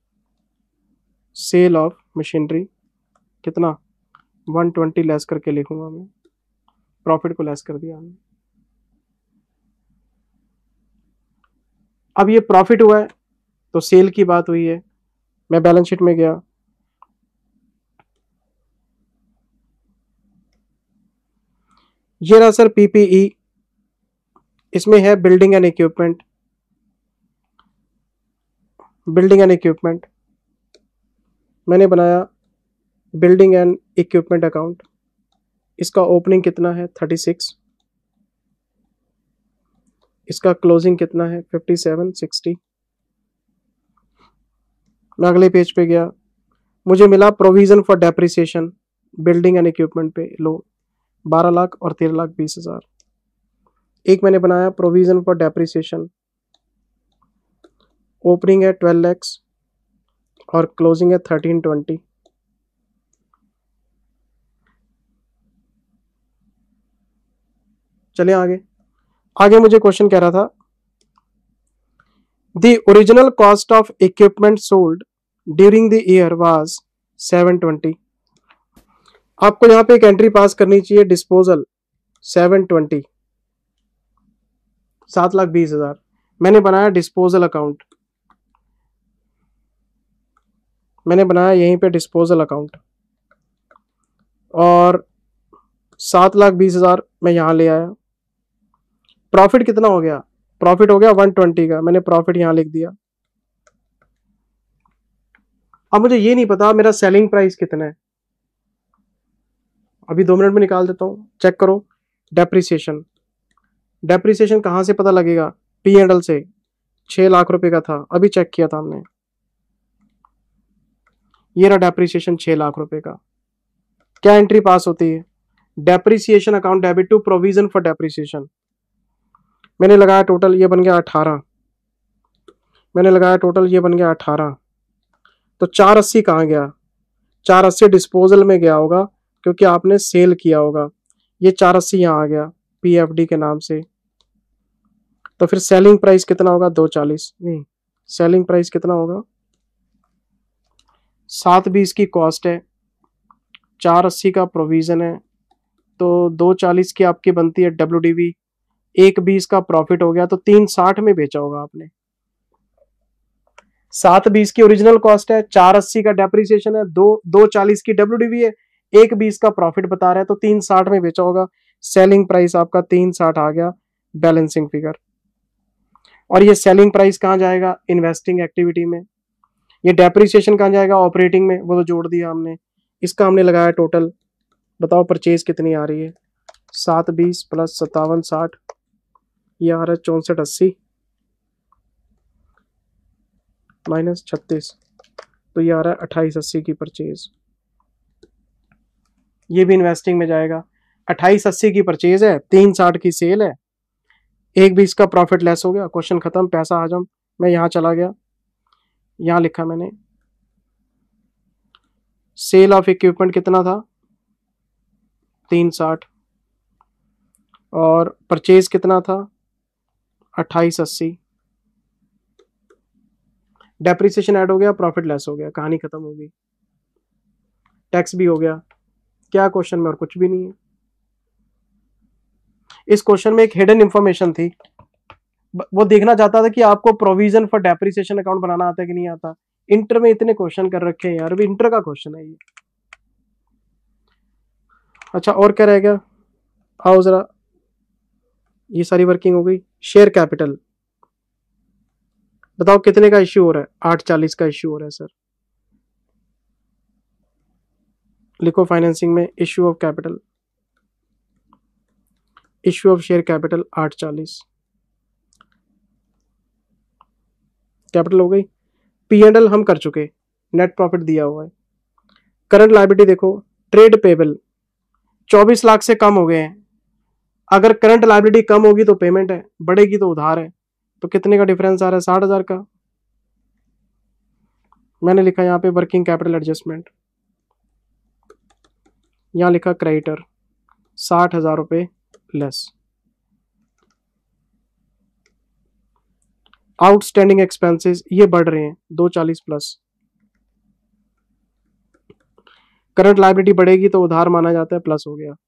sale of machinery, कितना वन ट्वेंटी लेस करके लिखूंगा मैं, प्रॉफिट को लेस कर दिया हमने। अब ये प्रॉफिट हुआ है तो सेल की बात हुई है, मैं बैलेंस शीट में गया, ये रहा सर पीपीई, इसमें है building and equipment, building and equipment मैंने बनाया बिल्डिंग एंड इक्विपमेंट अकाउंट, इसका ओपनिंग कितना है थर्टी सिक्स, इसका क्लोजिंग कितना है फिफ्टी सेवन सिक्सटी। मैं अगले पेज पे गया, मुझे मिला provision for depreciation building and equipment पे लो बारह लाख और तेरह लाख बीस हजार। एक मैंने बनाया प्रोविजन फॉर डेप्रिसिएशन, ओपनिंग है ट्वेल्व लैक्स और क्लोजिंग है थर्टीन ट्वेंटी। चलिए आगे, आगे मुझे क्वेश्चन कह रहा था the original cost of equipment sold during the year was seven twenty. आपको यहां पे एक एंट्री पास करनी चाहिए, डिस्पोजल सेवन ट्वेंटी, सात लाख बीस हजार। मैंने बनाया डिस्पोजल अकाउंट, मैंने बनाया यहीं पे डिस्पोजल अकाउंट, और सात लाख बीस हजार मैं यहां ले आया। प्रॉफिट कितना हो गया, प्रॉफिट हो गया वन ट्वेंटी का, मैंने प्रॉफिट यहां लिख दिया। अब मुझे ये नहीं पता मेरा सेलिंग प्राइस कितना है, अभी दो मिनट में निकाल देता हूं, चेक करो। डेप्रिसिएशन, डेप्रिसिएशन कहां से पता लगेगा, पी एंड एल से, छह लाख रुपए का था, अभी चेक किया था हमने, ये रहा डेप्रिसिएशन छह लाख रुपए का। क्या एंट्री पास होती है, depreciation account debit to provision for depreciation. मैंने लगाया टोटल, ये बन गया अठारह, मैंने लगाया टोटल, ये बन गया अठारह। तो चार अस्सी कहाँ गया, चार अस्सी डिस्पोजल में गया होगा क्योंकि आपने सेल किया होगा, ये चार अस्सी यहाँ आ गया पीएफडी के नाम से। तो फिर सेलिंग प्राइस कितना होगा, दो चालीस, नहीं सेलिंग प्राइस कितना होगा, सात बीस की कॉस्ट है, चार अस्सी का प्रोविजन है, तो दो चालीस की आपकी बनती है डब्ल्यू डी वी, एक बीस का प्रॉफिट हो गया, तो तीन साठ में बेचा होगा आपने। सात बीस की ओरिजिनल कॉस्ट है, चार अस्सी का डेप्रिसिएशन है, दो दो चालीस की डब्ल्यू डी वी है, एक बीस का प्रॉफिट बता रहा है, तो तीन साठ में बेचा होगा। सेलिंग प्राइस आपका तीन साठ आ गया बैलेंसिंग फिगर। और ये सेलिंग प्राइस कहाँ जाएगा? इन्वेस्टिंग एक्टिविटी में। ये डेप्रिसिएशन कहाँ जाएगा? ऑपरेटिंग में, वो तो जोड़ दिया हमने। इसका हमने लगाया टोटल, बताओ परचेज कितनी आ रही है? सात बीस प्लस सत्तावन साठ, ये आ रहा है चौंसठ अस्सी माइनस छत्तीस, तो ये आ रहा है अट्ठाईस अस्सी की परचेज। ये भी इन्वेस्टिंग में जाएगा। अट्ठाईस अस्सी की परचेज है, तीन साठ की सेल है, एक बीस का प्रॉफिट लेस हो गया, क्वेश्चन खत्म, पैसा हजम। मैं यहां चला गया, यहां लिखा मैंने सेल ऑफ इक्विपमेंट कितना था? तीन साठ, और परचेज कितना था? अट्ठाईस अस्सी। डेप्रिसिएशन ऐड हो गया, प्रॉफिट लेस हो गया, कहानी खत्म हो गई। टैक्स भी हो गया। क्या क्वेश्चन में और कुछ भी नहीं है। इस क्वेश्चन में एक हिडन इंफॉर्मेशन थी, वो देखना चाहता था कि आपको प्रोविजन फॉर डेप्रिसिएशन अकाउंट बनाना आता है कि नहीं आता। इंटर में इतने क्वेश्चन कर रखे हैं यार, अभी इंटर का क्वेश्चन है ये। अच्छा, और क्या रह गया? आओ जरा, ये सारी वर्किंग हो गई। शेयर कैपिटल बताओ कितने का इश्यू हो रहा है? आठ चालीस का इश्यू हो रहा है सर। लिखो फाइनेंसिंग में issue of capital, issue of share capital आठ चालीस। कैपिटल हो गई। पी एंड एल हम कर चुके, नेट प्रॉफिट दिया हुआ है। करंट लायबिलिटी देखो, ट्रेड पेबल चौबीस लाख से कम हो गए हैं। अगर करंट लायबिलिटी कम होगी तो पेमेंट है, बढ़ेगी तो उधार है। तो कितने का डिफरेंस आ रहा है? साठ हजार का। मैंने लिखा यहाँ पे वर्किंग कैपिटल एडजस्टमेंट, यहाँ लिखा क्रेडिटर साठ हजार रुपए लेस। आउटस्टैंडिंग एक्सपेंसेस ये बढ़ रहे हैं दो चालीस प्लस। करंट लायबिलिटी बढ़ेगी तो उधार माना जाता है, प्लस हो गया।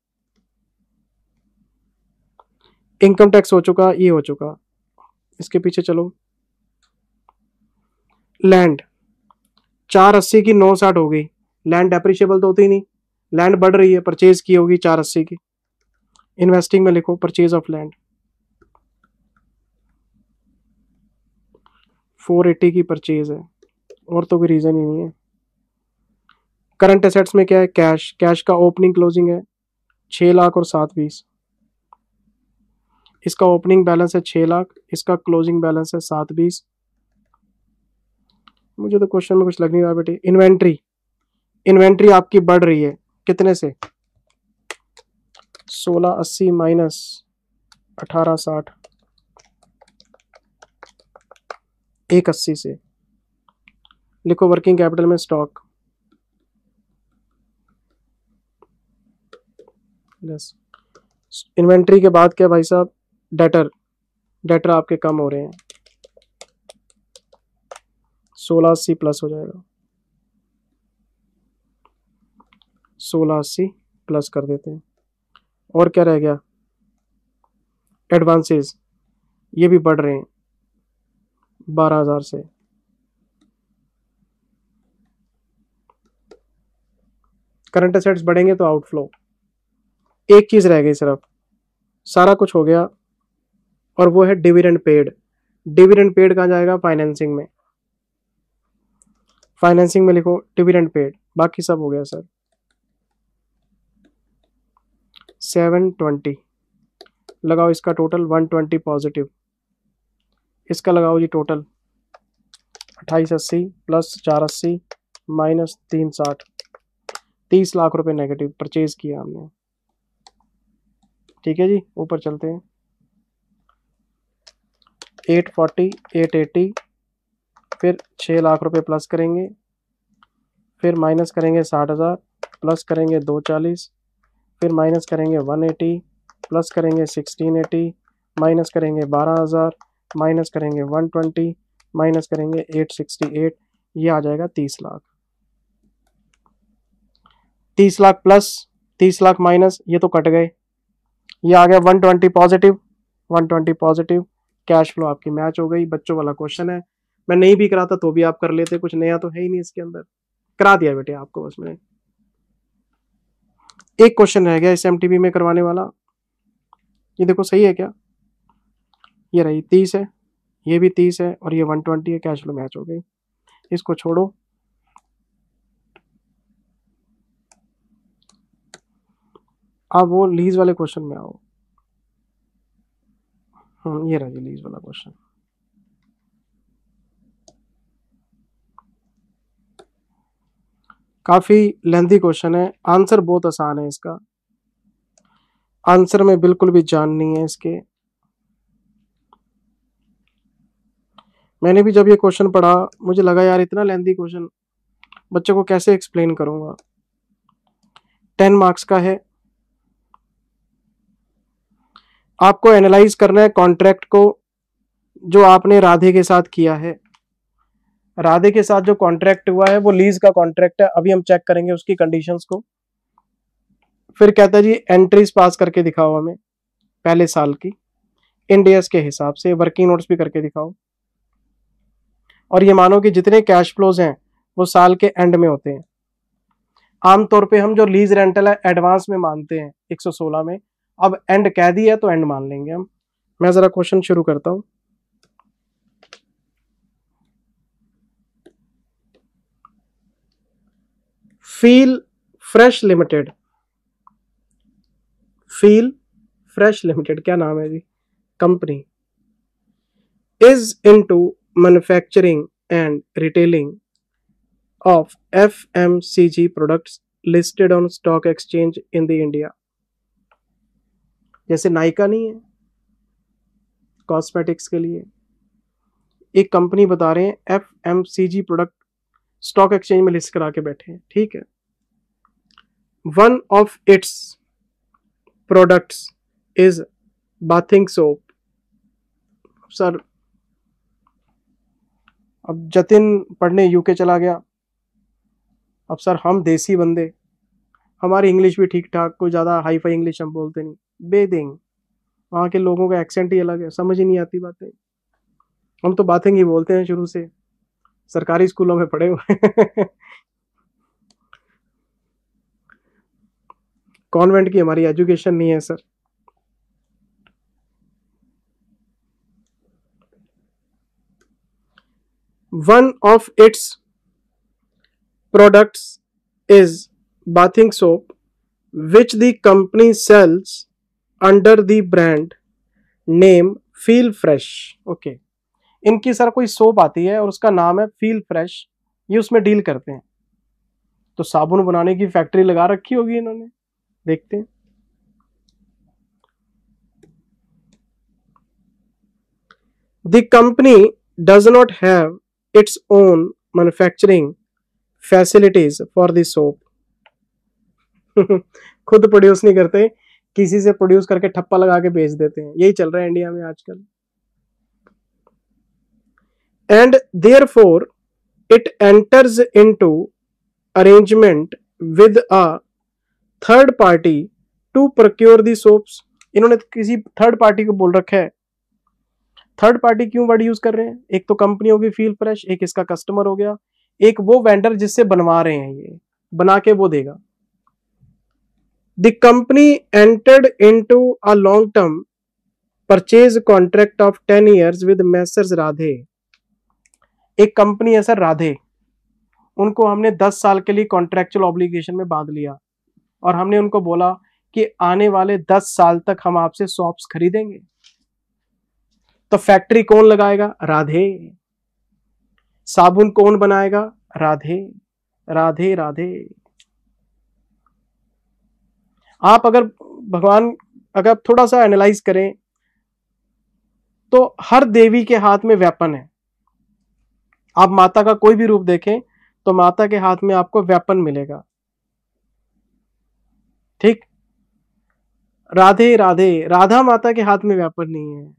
इनकम टैक्स हो चुका, ये हो चुका। इसके पीछे चलो, लैंड चार अस्सी की नौ साठ हो गई। लैंड डेप्रिशिएबल तो होती ही नहीं, लैंड बढ़ रही है, परचेज की होगी चार अस्सी की। इन्वेस्टिंग में लिखो परचेज ऑफ लैंड चार अस्सी की परचेज है, और तो कोई रीजन ही नहीं है। करंट एसेट्स में क्या है? कैश, कैश का ओपनिंग क्लोजिंग है छह लाख और सात बीस। इसका ओपनिंग बैलेंस है छह लाख, इसका क्लोजिंग बैलेंस है सात बीस। मुझे तो क्वेश्चन में कुछ लग नहीं रहा बेटे। इन्वेंट्री, इन्वेंट्री आपकी बढ़ रही है कितने से? सोलह अस्सी माइनस अठारह साठ, एक अस्सी से। लिखो वर्किंग कैपिटल में स्टॉक यस। इन्वेंट्री के बाद क्या भाई साहब? डेटर, डेटर आपके कम हो रहे हैं, सोलह अस्सी प्लस हो जाएगा, सोलह अस्सी प्लस कर देते हैं। और क्या रह गया? एडवांसेस, ये भी बढ़ रहे हैं बारह हजार से। करंट एसेट्स बढ़ेंगे तो आउटफ्लो। एक चीज रह गई सिर्फ, सारा कुछ हो गया, और वो है डिविडेंड पेड। डिविडेंड पेड कहाँ जाएगा? फाइनेंसिंग में। फाइनेंसिंग में लिखो डिविडेंड पेड, बाकी सब हो गया सर। सेवन ट्वेंटी लगाओ, इसका टोटल वन ट्वेंटी पॉजिटिव। इसका लगाओ जी टोटल अट्ठाईस अस्सी प्लस चार अस्सी माइनस तीन साठ, तीस लाख रुपए नेगेटिव परचेज किया हमने। ठीक है जी, ऊपर चलते हैं। एट फोर्टी, एट एटी, फिर छः लाख रुपए प्लस करेंगे, फिर माइनस करेंगे साठ हज़ार, प्लस करेंगे दो चालीस, फिर माइनस करेंगे वन एटी, प्लस करेंगे सिक्सटीन एटी, माइनस करेंगे बारह हज़ार, माइनस करेंगे वन ट्वेंटी, माइनस करेंगे एट सिक्सटी एट, ये आ जाएगा तीस लाख। तीस लाख प्लस तीस लाख माइनस, ये तो कट गए, ये आ गया one twenty positive, one twenty positive, cash flow आपकी मैच हो गई। बच्चों वाला क्वेश्चन है, मैं नहीं भी कराता तो भी आप कर लेते, कुछ नया तो है ही नहीं इसके अंदर, करा दिया बेटे आपको बस मैंने। एक क्वेश्चन रह गया इस एमटीबी में करवाने वाला, ये देखो सही है क्या, ये रही तीस है, ये भी तीस है और ये वन ट्वेंटी है, कैश फ्लो मैच हो गई, इसको छोड़ो। अब वो लीज वाले क्वेश्चन में आओ। हम्म ये रहा जी लीज वाला क्वेश्चन। काफी लेंथी क्वेश्चन है, आंसर बहुत आसान है इसका, आंसर में बिल्कुल भी जान नहीं है इसके। मैंने भी जब ये क्वेश्चन पढ़ा मुझे लगा यार इतना लेंथी क्वेश्चन बच्चों को कैसे एक्सप्लेन करूंगा। टेन मार्क्स का है, आपको एनालाइज करना है कॉन्ट्रैक्ट को जो आपने राधे के साथ किया है। राधे के साथ जो कॉन्ट्रैक्ट हुआ है वो लीज का कॉन्ट्रैक्ट है, अभी हम चेक करेंगे उसकी कंडीशंस को। फिर कहता है जी एंट्रीज पास करके दिखाओ हमें पहले साल की, इंडियस के हिसाब से वर्किंग नोट्स भी करके दिखाओ, और ये मानो कि जितने कैश फ्लोज हैं वो साल के एंड में होते हैं। आमतौर पे हम जो लीज रेंटल है एडवांस में मानते हैं एक सौ सोलह में, अब एंड कह दिया तो एंड मान लेंगे हम। मैं जरा क्वेश्चन शुरू करता हूं। Feel Fresh Limited, Feel Fresh Limited क्या नाम है जी company, is into manufacturing and retailing of F M C G products listed on stock exchange in the India। जैसे नाइका नहीं है कॉस्मेटिक्स के लिए, एक कंपनी बता रहे हैं F M C G product stock exchange में लिस्ट करा के बैठे हैं, ठीक है। One of its products is bathing soap. Sir अब जतिन पढ़ने यूके चला गया, अब सर हम देसी बंदे, हमारी इंग्लिश भी ठीक ठाक, कोई ज़्यादा हाई फाई इंग्लिश हम बोलते नहीं, बेदिंग, वहाँ के लोगों का एक्सेंट ही अलग है, समझ ही नहीं आती बातें, हम तो बातें ही बोलते हैं शुरू से, सरकारी स्कूलों में पढ़े हुए कॉन्वेंट की हमारी एजुकेशन नहीं है sir. One of its products is bathing soap which the company sells under the brand name Feel Fresh। Okay okay. इनकी सर कोई सोप आती है और उसका नाम है फील फ्रेश, ये उसमें डील करते हैं, तो साबुन बनाने की फैक्ट्री लगा रखी होगी इन्होंने, देखते हैं। The company does not have its own manufacturing facilities for the soap खुद प्रोड्यूस नहीं करते, किसी से प्रोड्यूस करके ठप्पा लगा के बेच देते हैं, यही चल रहा है इंडिया में आजकल। And therefore it enters into arrangement with a third party to procure the soaps. इन्होंने किसी थर्ड पार्टी को बोल रखा है, थर्ड पार्टी क्यों वर्ड यूज कर रहे हैं, एक तो कंपनी होगी फील फ्रेश, एक इसका कस्टमर हो गया, एक वो वेंडर जिससे बनवा रहे हैं, ये बना के वो देगा। The company entered into a long term purchase contract of ten years with Messrs Radhe. एक कंपनी है सर राधे, उनको हमने दस साल के लिए कॉन्ट्रैक्चुअल ऑब्लिगेशन में बांध लिया और हमने उनको बोला कि आने वाले दस साल तक हम आपसे सॉप्स खरीदेंगे, तो फैक्ट्री कौन लगाएगा, राधे। साबुन कौन बनाएगा, राधे, राधे राधे। आप अगर भगवान अगर थोड़ा सा एनालाइज करें तो हर देवी के हाथ में वेपन है, आप माता का कोई भी रूप देखें तो माता के हाथ में आपको वेपन मिलेगा, ठीक। राधे राधे, राधा माता के हाथ में वेपन नहीं है,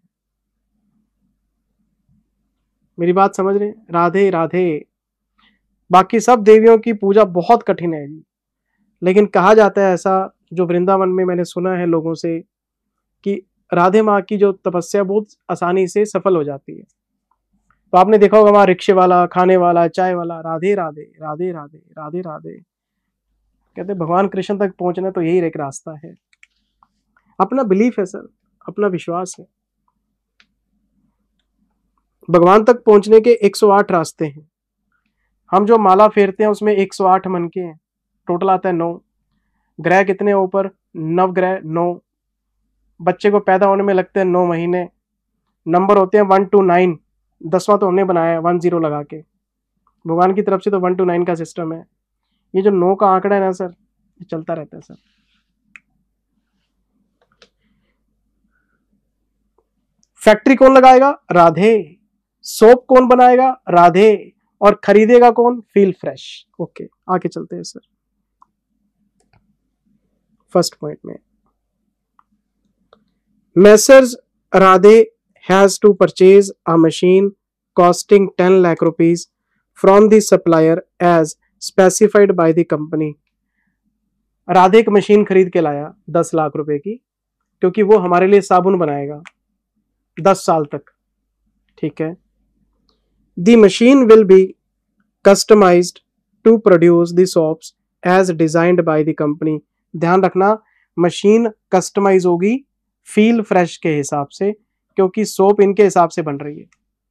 मेरी बात समझ रहे, राधे राधे। बाकी सब देवियों की पूजा बहुत कठिन है जी, लेकिन कहा जाता है ऐसा जो वृंदावन में मैंने सुना है लोगों से कि राधे माँ की जो तपस्या बहुत आसानी से सफल हो जाती है। तो आपने देखा होगा वहां रिक्शे वाला, खाने वाला, चाय वाला राधे राधे राधे राधे राधे राधे कहते। भगवान कृष्ण तक पहुंचना तो यही एक रास्ता है। अपना बिलीफ है सर, अपना विश्वास है। भगवान तक पहुंचने के एक सौ आठ रास्ते हैं। हम जो माला फेरते हैं उसमें एक सौ आठ मन के हैं, टोटल आता है नौ। ग्रह कितने ऊपर? नव ग्रह नौ। बच्चे को पैदा होने में लगते हैं नौ महीने। नंबर होते हैं वन टू नाइन। दसवां तो हमने बनाया है वन जीरो लगा के, भगवान की तरफ से तो वन टू नाइन का सिस्टम है। ये जो नौ का आंकड़ा है ना सर, ये चलता रहता है सर। फैक्ट्री कौन लगाएगा? राधे। सोप कौन बनाएगा? राधे। और खरीदेगा कौन? Feel fresh. ओके, आगे चलते हैं सर फर्स्ट पॉइंट में। Messrs Radhe has to purchase a machine costing ten lakh rupees from the supplier as specified by the company। Radhe एक मशीन खरीद के लाया दस लाख रुपए की, क्योंकि वो हमारे लिए साबुन बनाएगा दस साल तक, ठीक है। The machine will be customized to produce the soaps as designed by the company। ध्यान रखना, मशीन कस्टमाइज होगी फील फ्रेश के हिसाब से, क्योंकि सोप इनके हिसाब से बन रही है।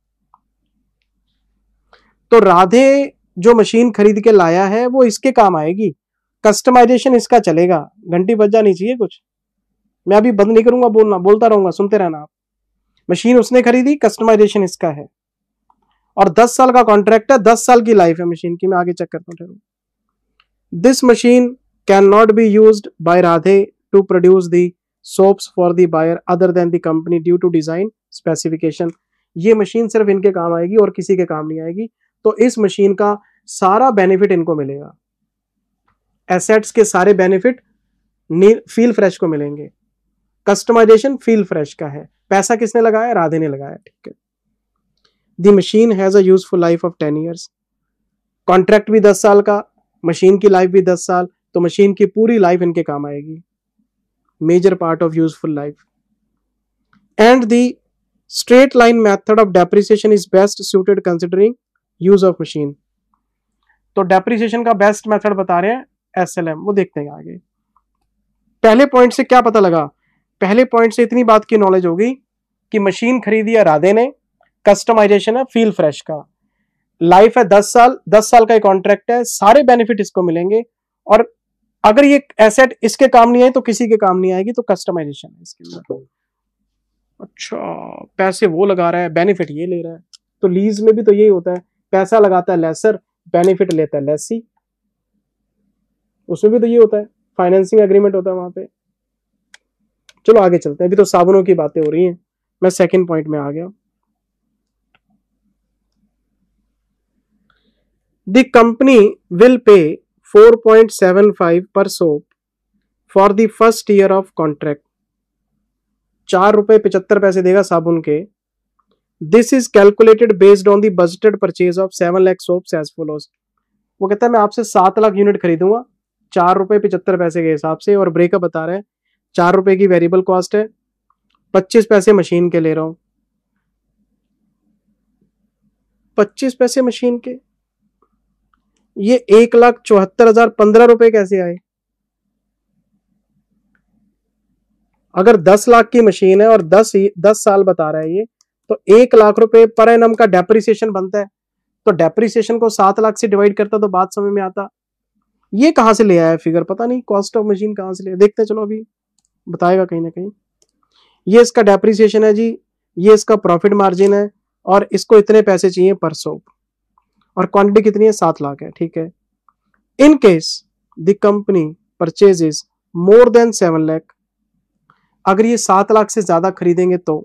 तो राधे जो मशीन खरीद के लाया है वो इसके काम आएगी, कस्टमाइजेशन इसका चलेगा। घंटी बज जानी चाहिए कुछ, मैं अभी बंद नहीं करूंगा बोलना, बोलता रहूंगा, सुनते रहना आप। मशीन उसने खरीदी, कस्टमाइजेशन इसका है, और दस साल का कॉन्ट्रैक्ट है, दस साल की लाइफ है मशीन की। मैं आगे चेक करता हूँ। This machine can not be used by Radhe to produce the soaps for the buyer other than the company due to design specification। ये मशीन सिर्फ इनके काम आएगी और किसी के काम नहीं आएगी। तो इस मशीन का सारा बेनिफिट इनको मिलेगा, एसेट्स के सारे बेनिफिट फील फ्रेश को मिलेंगे। कस्टमाइजेशन फील फ्रेश का है, पैसा किसने लगाया? राधे ने लगाया, ठीक है। The machine has a useful life of ten years. Contract भी दस साल का, मशीन की लाइफ भी दस साल, तो मशीन की पूरी लाइफ इनके काम आएगी। major part of useful life, and the straight line method of depreciation is best suited considering use of machine। तो depreciation का बेस्ट मेथड बता रहे हैं एस एल एम, वो देखते हैं आगे। पहले पॉइंट से क्या पता लगा? पहले पॉइंट से इतनी बात की नॉलेज होगी कि मशीन खरीदी है राधे ने, कस्टमाइजेशन है फील फ्रेश का, लाइफ है दस साल, दस साल का कॉन्ट्रैक्ट है, सारे बेनिफिट इसको मिलेंगे, और अगर ये एसेट इसके काम नहीं आए तो किसी के काम नहीं आएगी, तो कस्टमाइजेशन है इसके अंदर। अच्छा, पैसे वो लगा रहा है, बेनिफिट ये ले रहा है। तो लीज में भी तो यही होता है, पैसा लगाता है लेसर, बेनिफिट लेता है लेसी। उसमें भी तो ये होता है, फाइनेंसिंग एग्रीमेंट होता है वहां पे। चलो आगे चलते हैं, अभी तो साबुनों की बातें हो रही हैं। मैं सेकंड पॉइंट में आ गया। The company will pay four point seven five per soap for the first year of contract। चार रुपए पिचहत्तर पैसे देगा साबुन के। This is calculated based on the budgeted purchase of seven lakh soaps as follows. वो कहता है मैं आपसे सात लाख यूनिट खरीदूंगा चार रुपए पिचहत्तर पैसे के हिसाब से, और ब्रेकअप बता रहे हैं चार रुपए की वेरिएबल कॉस्ट है, पच्चीस पैसे मशीन के ले रहा हूं। पच्चीस पैसे मशीन के, ये एक लाख चौहत्तर हजार पंद्रह रुपए कैसे आए? अगर दस लाख की मशीन है और दस दस साल बता रहा है ये, तो एक लाख रुपए पर एनम का डेप्रिसिएशन बनता है। तो डेप्रिसिएशन को सात लाख से डिवाइड करता तो बात समझ में आता। ये कहां से ले आया फिगर, पता नहीं कॉस्ट ऑफ मशीन कहां से ले, देखते हैं। चलो अभी बताएगा कहीं ना कहीं। ये इसका डेप्रिसिएशन है जी, ये इसका प्रॉफिट मार्जिन है, और इसको इतने पैसे चाहिए पर सोप, और क्वांटिटी कितनी है? सात लाख है, ठीक है। In case the company purchases more than seven lakh, अगर ये सात लाख से ज्यादा खरीदेंगे तो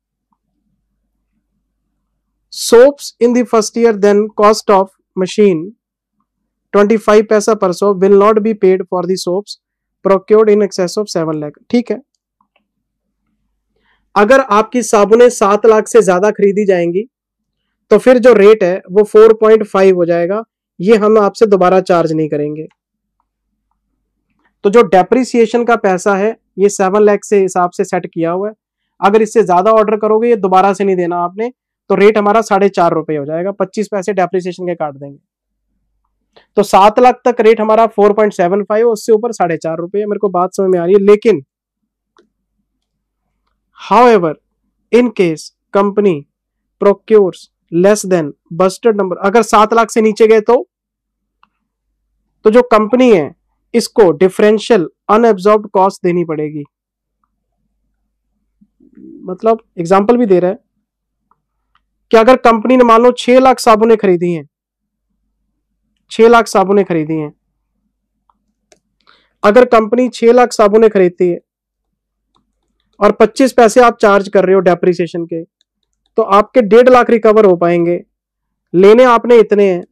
soaps in the first year, then cost of machine twenty five paisa per soap will not be paid for the soaps procured in excess of seven lakh, ठीक है। अगर आपकी साबुनें सात लाख से ज्यादा खरीदी जाएंगी तो फिर जो रेट है वो फोर पॉइंट फाइव हो जाएगा, ये हम आपसे दोबारा चार्ज नहीं करेंगे। तो जो डेप्रिसिएशन का पैसा है ये सेवन लाख से हिसाब से सेट किया हुआ है। अगर इससे ज्यादा ऑर्डर करोगे ये दोबारा से नहीं देना आपने, तो रेट हमारा साढ़े चार रुपए हो जाएगा, पच्चीस पैसे डेप्रिसिएशन के काट देंगे। तो सात लाख तक रेट हमारा फोर पॉइंट सेवन फाइव, उससे ऊपर साढ़े चार रुपए। मेरे को बात समझ में आ रही है। लेकिन however in case company procures less than budgeted number, अगर सात लाख से नीचे गए तो तो जो कंपनी है इसको डिफरेंशियल अनएब्जॉर्ब्ड कॉस्ट देनी पड़ेगी। मतलब एग्जांपल भी दे रहा है कि अगर कंपनी ने मान लो छह लाख साबुनें खरीदी हैं, छह लाख साबुनें खरीदी हैं, अगर कंपनी छह लाख साबुनें खरीदती है और पच्चीस पैसे आप चार्ज कर रहे हो डेप्रिसिएशन के, तो आपके डेढ़ लाख रिकवर हो पाएंगे। लेने आपने इतने हैं,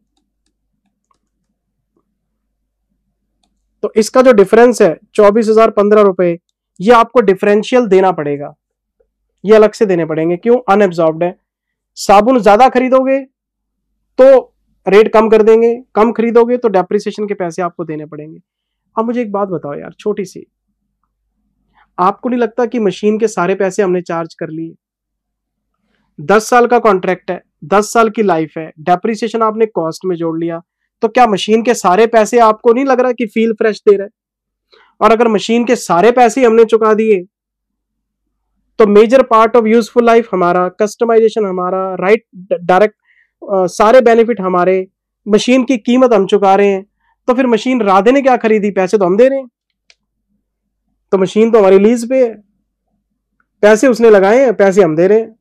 तो इसका जो डिफरेंस है चौबीस हजार पंद्रह रुपए, ये आपको डिफरेंशियल देना पड़ेगा, ये अलग से देने पड़ेंगे। क्यों? अनएब्जॉर्ब्ड है। साबुन ज्यादा खरीदोगे तो रेट कम कर देंगे, कम खरीदोगे तो डेप्रिसिएशन के पैसे आपको देने पड़ेंगे। अब मुझे एक बात बताओ यार, छोटी सी, आपको नहीं लगता कि मशीन के सारे पैसे हमने चार्ज कर लिए? दस साल का कॉन्ट्रैक्ट है, दस साल की लाइफ है, डेप्रिसिएशन आपने कॉस्ट में जोड़ लिया, तो क्या मशीन के सारे पैसे आपको नहीं लग रहा कि फील फ्रेश दे रहा है? और अगर मशीन के सारे पैसे हमने चुका दिए तो major part of useful life हमारा, कस्टमाइजेशन हमारा, राइट डायरेक्ट सारे बेनिफिट हमारे, मशीन की कीमत हम चुका रहे हैं, तो फिर मशीन राधे ने क्या खरीदी? पैसे तो हम दे रहे हैं, तो मशीन तो हमारी लीज पे है, पैसे उसने लगाए हैं, पैसे हम दे रहे हैं।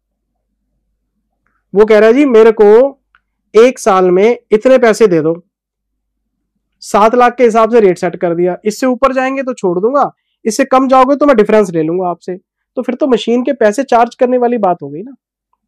वो कह रहा है जी मेरे को एक साल में इतने पैसे दे दो, सात लाख के हिसाब से रेट सेट कर दिया, इससे ऊपर जाएंगे तो छोड़ दूंगा, इससे कम जाओगे तो मैं डिफरेंस ले लूंगा आपसे। तो फिर तो मशीन के पैसे चार्ज करने वाली बात हो गई ना।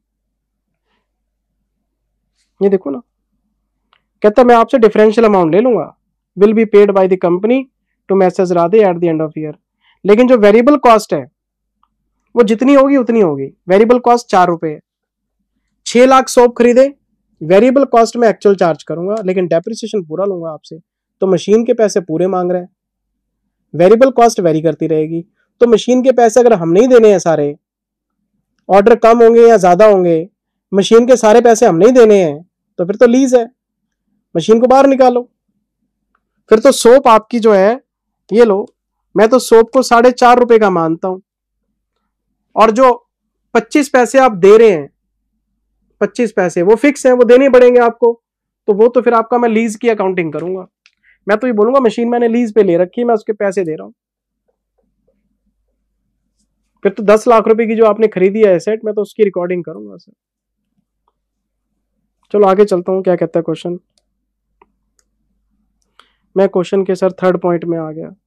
ये देखो ना, कहता मैं आपसे डिफरेंशियल अमाउंट ले लूंगा, will be paid by the company to Messrs Radhe at the end of year. लेकिन जो वेरिएबल कॉस्ट है वो जितनी होगी उतनी होगी। वेरिएबल कॉस्ट चार रुपए है, छह लाख सोप खरीदे, वेरिएबल कॉस्ट में एक्चुअल चार्ज करूंगा, लेकिन डेप्रिसिएशन पूरा लूंगा आपसे, तो मशीन के पैसे पूरे मांग रहे हैं। वेरिएबल कॉस्ट वेरी करती रहेगी, तो मशीन के पैसे अगर हम नहीं देने हैं, सारे ऑर्डर कम होंगे या ज्यादा होंगे, मशीन के सारे पैसे हम नहीं देने हैं, तो फिर तो लीज है, मशीन को बाहर निकालो। फिर तो सोप आपकी जो है, ये लो, मैं तो सोप को साढ़े चार रुपए का मानता हूं, और जो पच्चीस पैसे आप दे रहे हैं, पच्चीस पैसे वो फिक्स हैं, वो देने पड़ेंगे आपको, तो वो तो फिर आपका मैं लीज की अकाउंटिंग करूंगा। मैं तो ये बोलूंगा मशीन मैंने लीज पे ले रखी है, मैं उसके पैसे दे रहा हूं। फिर तो दस लाख रुपए की जो आपने खरीदी है एसेट, मैं तो उसकी रिकॉर्डिंग करूंगा सर। चलो आगे चलता हूं, क्या कहता है क्वेश्चन। मैं क्वेश्चन के सर थर्ड पॉइंट में आ गया।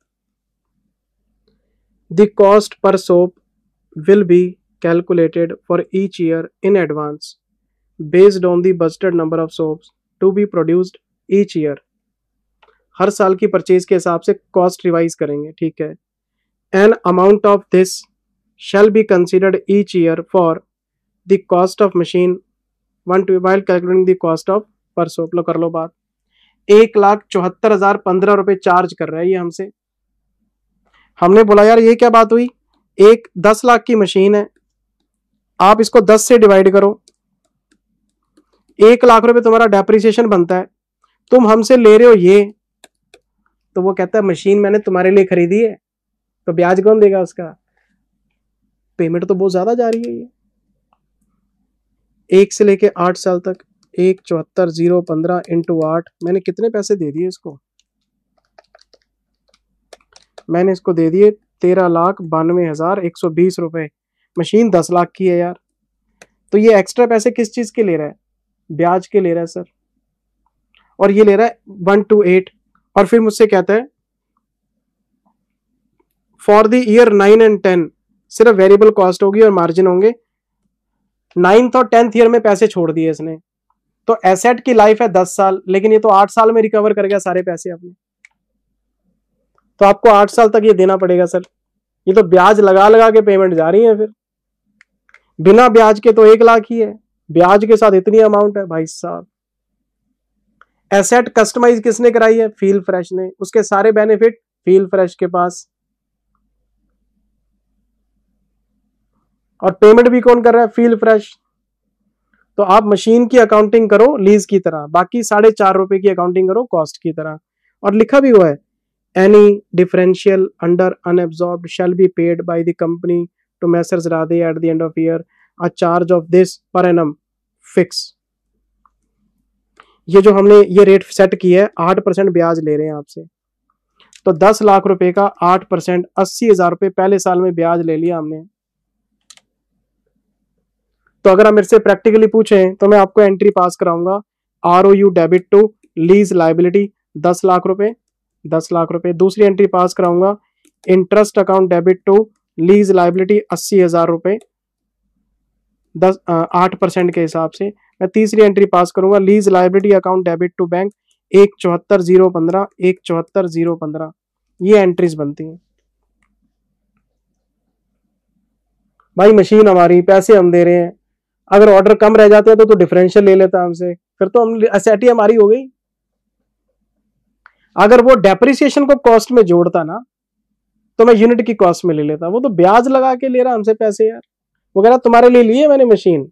The cost per soap will be calculated for each year in advance based on the budgeted number of soaps to be produced each year. हर साल की परचेज के हिसाब से कॉस्ट रिवाइज करेंगे, ठीक है। An amount of this shall be considered each year for the cost of machine one to while calculating the cost of per soap। लो कर लो बात। एक लाख चौहत्तर हजार पंद्रह रुपए चार्ज कर रहा है ये हमसे। हमने बोला यार ये क्या बात हुई, एक दस लाख की मशीन है, आप इसको दस से डिवाइड करो, एक लाख रुपए तुम्हारा डेप्रिसिएशन बनता है, तुम हमसे ले रहे हो ये। तो वो कहता है मशीन मैंने तुम्हारे लिए खरीदी है, तो ब्याज कौन देगा उसका? पेमेंट तो बहुत ज्यादा जा रही है ये। एक से लेके आठ साल तक, एक चौहत्तर जीरो पंद्रह इंटू आठ, मैंने कितने पैसे दे दिए इसको? मैंने इसको दे दिए तेरह लाख बानवे हजार एक सौ बीस रुपए। मशीन दस लाख की है यार, तो ये एक्स्ट्रा पैसे किस चीज के ले रहा है? ब्याज के ले रहा है सर। और ये ले रहा है वन टू एट, और फिर मुझसे कहता है for the year nine and ten सिर्फ वेरिएबल कॉस्ट होगी और मार्जिन होंगे। नाइन्थ और टेंथ ईयर में पैसे छोड़ दिए इसने, तो एसेट की लाइफ है दस साल, लेकिन ये तो आठ साल में रिकवर कर गया सारे पैसे अपने, तो आपको आठ साल तक ये देना पड़ेगा सर। ये तो ब्याज लगा लगा के पेमेंट जा रही है, फिर बिना ब्याज के तो एक लाख ही है, ब्याज के साथ इतनी अमाउंट है भाई साहब। एसेट कस्टमाइज किसने कराई है? फील फ्रेश ने, उसके सारे बेनिफिट फील फ्रेश के पास, और पेमेंट भी कौन कर रहा है? Feel Fresh. तो आप मशीन की अकाउंटिंग करो लीज की तरह, बाकी साढ़े चार रुपए की अकाउंटिंग करो कॉस्ट की तरह। और लिखा भी हुआ है, any differential under unabsorbed shall be paid by the company to Messrs Radhe at the end of year, a charge of this per annum fix. ये जो हमने ये रेट सेट किया है, आठ परसेंट ब्याज ले रहे हैं आपसे, तो दस लाख रुपए का आठ परसेंट अस्सी हजार रुपए पहले साल में ब्याज ले लिया हमने। तो अगर आप मेरे से प्रैक्टिकली पूछें तो मैं आपको एंट्री पास कराऊंगा, R O U debit to lease liability दस लाख रुपए, दस लाख रुपए। दूसरी एंट्री पास कराऊंगा, interest account debit to lease liability अस्सी हजार रुपए, दस आठ परसेंट के हिसाब से। मैं तीसरी एंट्री पास करूंगा, lease liability account debit to bank एक चौहत्तर जीरो पंद्रह, एक चौहत्तर जीरो पंद्रह। ये एंट्रीज बनती हैं। भाई मशीन हमारी, पैसे हम दे रहे हैं, अगर ऑर्डर कम रह जाते हैं तो तो डिफरेंशियल ले लेता हमसे, फिर तो हम एसेटी हमारी हो गई। अगर वो डेप्रिसिएशन को कॉस्ट में जोड़ता ना तो मैं यूनिट की कॉस्ट में ले लेता। वो तो ब्याज लगा के ले रहा हमसे पैसे यार। वो कह रहा तुम्हारे लिए लिए मैंने मशीन,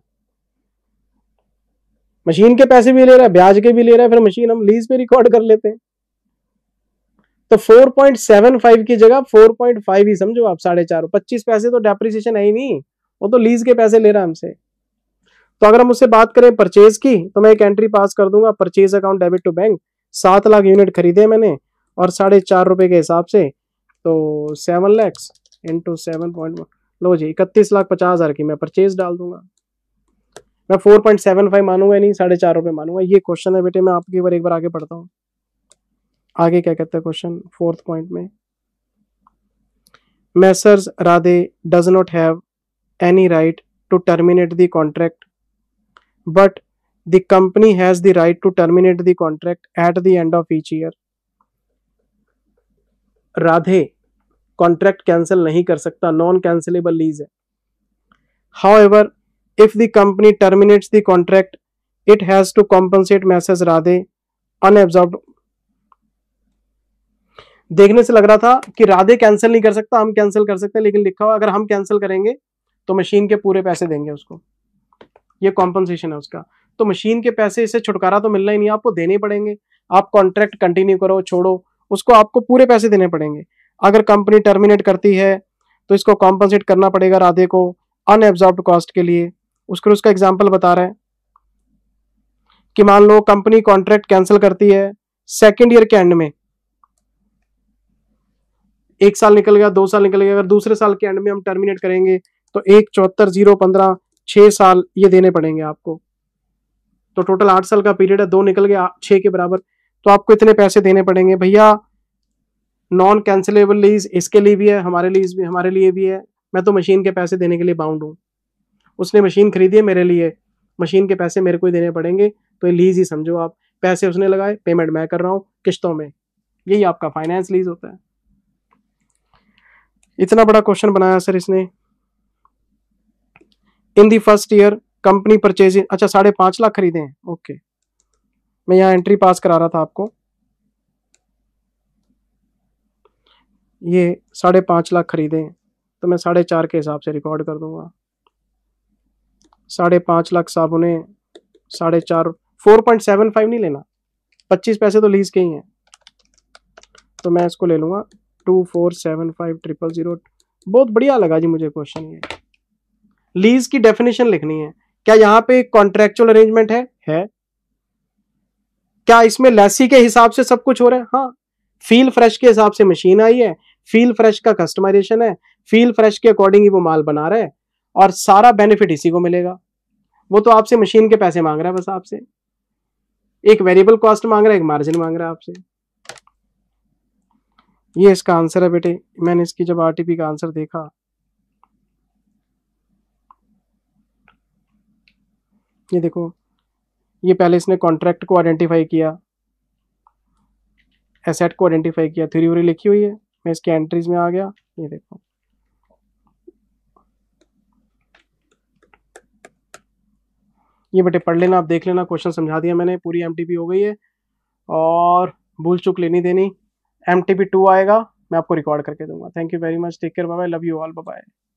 मशीन के पैसे भी ले रहा है, ब्याज के भी ले रहा है, फिर मशीन हम लीज पे रिकॉर्ड कर लेते हैं। तो चार पॉइंट सात पाँच की जगह चार पॉइंट पाँच ही समझो आप, साढ़े चार, पच्चीस पैसे तो डेप्रिसिएशन है ही नहीं, वो तो लीज के पैसे ले रहा है हमसे। तो अगर हम उससे बात करें परचेज की, तो मैं एक एंट्री पास कर दूंगा, purchase account debit to bank, सात लाख यूनिट खरीदे मैंने और साढ़े चार रुपए के हिसाब से, तो seven lakhs into seven point, लो जी इकतीस लाख पचास हजार की मैं परचेज डाल दूंगा। मैं फोर पॉइंट सेवन फाइव मानूंगा नहीं, साढ़े चार रुपए मानूंगा। ये क्वेश्चन है बेटे, मैं आपकी बार एक बार आगे पढ़ता हूँ। आगे क्या कहता है क्वेश्चन फोर्थ पॉइंट में, Messrs Radhe does not have any right to terminate the contract but the company has the right to terminate the contract at the end of each year। Radhe contract cancel नहीं कर सकता, नॉन कैंसिलेबल लीज है। However, if the company terminates the contract, it has to compensate Messrs Radhe unabsorbed। देखने से लग रहा था कि राधे कैंसिल नहीं कर सकता, हम कैंसिल कर सकते हैं, लेकिन लिखा हुआ अगर हम कैंसिल करेंगे तो मशीन के पूरे पैसे देंगे उसको, ये कॉम्पनसेशन है उसका। तो मशीन के पैसे से छुटकारा तो मिलना ही नहीं, आपको देने पड़ेंगे। आप कॉन्ट्रैक्ट कंटिन्यू करो छोड़ो, उसको आपको पूरे पैसे देने पड़ेंगे। अगर कंपनी टर्मिनेट करती है तो इसको कॉम्पनसेट करना पड़ेगा राधे को अनएब्जॉर्ब्ड कॉस्ट के लिए। उसको उसका एग्जाम्पल बता रहा है कि मान लो कंपनी कॉन्ट्रैक्ट कैंसिल करती है सेकेंड ईयर के एंड में, एक साल निकल गया, दो साल निकल गया, अगर दूसरे साल के एंड में हम टर्मिनेट करेंगे तो एक चौहत्तर जीरो पंद्रह, छह साल ये देने पड़ेंगे आपको। तो टोटल आठ साल का पीरियड है, दो निकल गया छह के बराबर, तो आपको इतने पैसे देने पड़ेंगे भैया। नॉन कैंसिलेबल लीज इसके लिए भी है, हमारे लिए भी, हमारे लिए भी है। मैं तो मशीन के पैसे देने के लिए बाउंड हूँ। उसने मशीन खरीदी है मेरे लिए, मशीन के पैसे मेरे को ही देने पड़ेंगे, तो ये लीज ही समझो आप। पैसे उसने लगाए, पेमेंट मैं कर रहा हूँ किश्तों में, यही आपका फाइनेंस लीज होता है। इतना बड़ा क्वेश्चन बनाया सर इसने। In the first year company purchasing, अच्छा साढ़े पांच लाख खरीदे हैं, ओके। मैं यहाँ एंट्री पास करा रहा था आपको, ये साढ़े पांच लाख खरीदे हैं, तो मैं साढ़े चार के हिसाब से रिकॉर्ड कर दूंगा। साढ़े पांच लाख साबुने, साढ़े चार, फोर पॉइंट सेवन फाइव नहीं लेना, पच्चीस पैसे तो लीज के ही हैं, तो मैं इसको ले लूंगा two four seven five triple zero. बहुत बढ़िया लगा जी मुझे क्वेश्चन ये। लीज की डेफिनेशन लिखनी है। क्या यहाँ पे कॉन्ट्रेक्चुअल अरेंजमेंट है? है। क्या इसमें लेसी के हिसाब से सब कुछ हो रहा है? हाँ। फील फ्रेश के हिसाब से मशीन आई है, फील फ्रेश का कस्टमाइजेशन है, फील फ्रेश के अकॉर्डिंग ही वो माल बना रहा है, और सारा बेनिफिट इसी को मिलेगा। वो तो आपसे मशीन के पैसे मांग रहा है, बस आपसे एक वेरिएबल कॉस्ट मांग रहा है, एक मार्जिन मांग रहा है आपसे। ये इसका आंसर है बेटे। मैंने इसकी जब आरटीपी का आंसर देखा, ये देखो, ये पहले इसने कॉन्ट्रैक्ट को आइडेंटिफाई किया, एसेट को आइडेंटिफाई किया, थ्योरी व्योरी लिखी हुई है। मैं इसके एंट्रीज में आ गया, ये देखो, ये बेटे पढ़ लेना, आप देख लेना, क्वेश्चन समझा दिया मैंने, पूरी एमटीपी हो गई है और भूल चूक लेनी देनी। एमटीपी टू आएगा मैं आपको रिकॉर्ड करके दूंगा। Thank you very much, take care, bye bye, love you all, bye bye.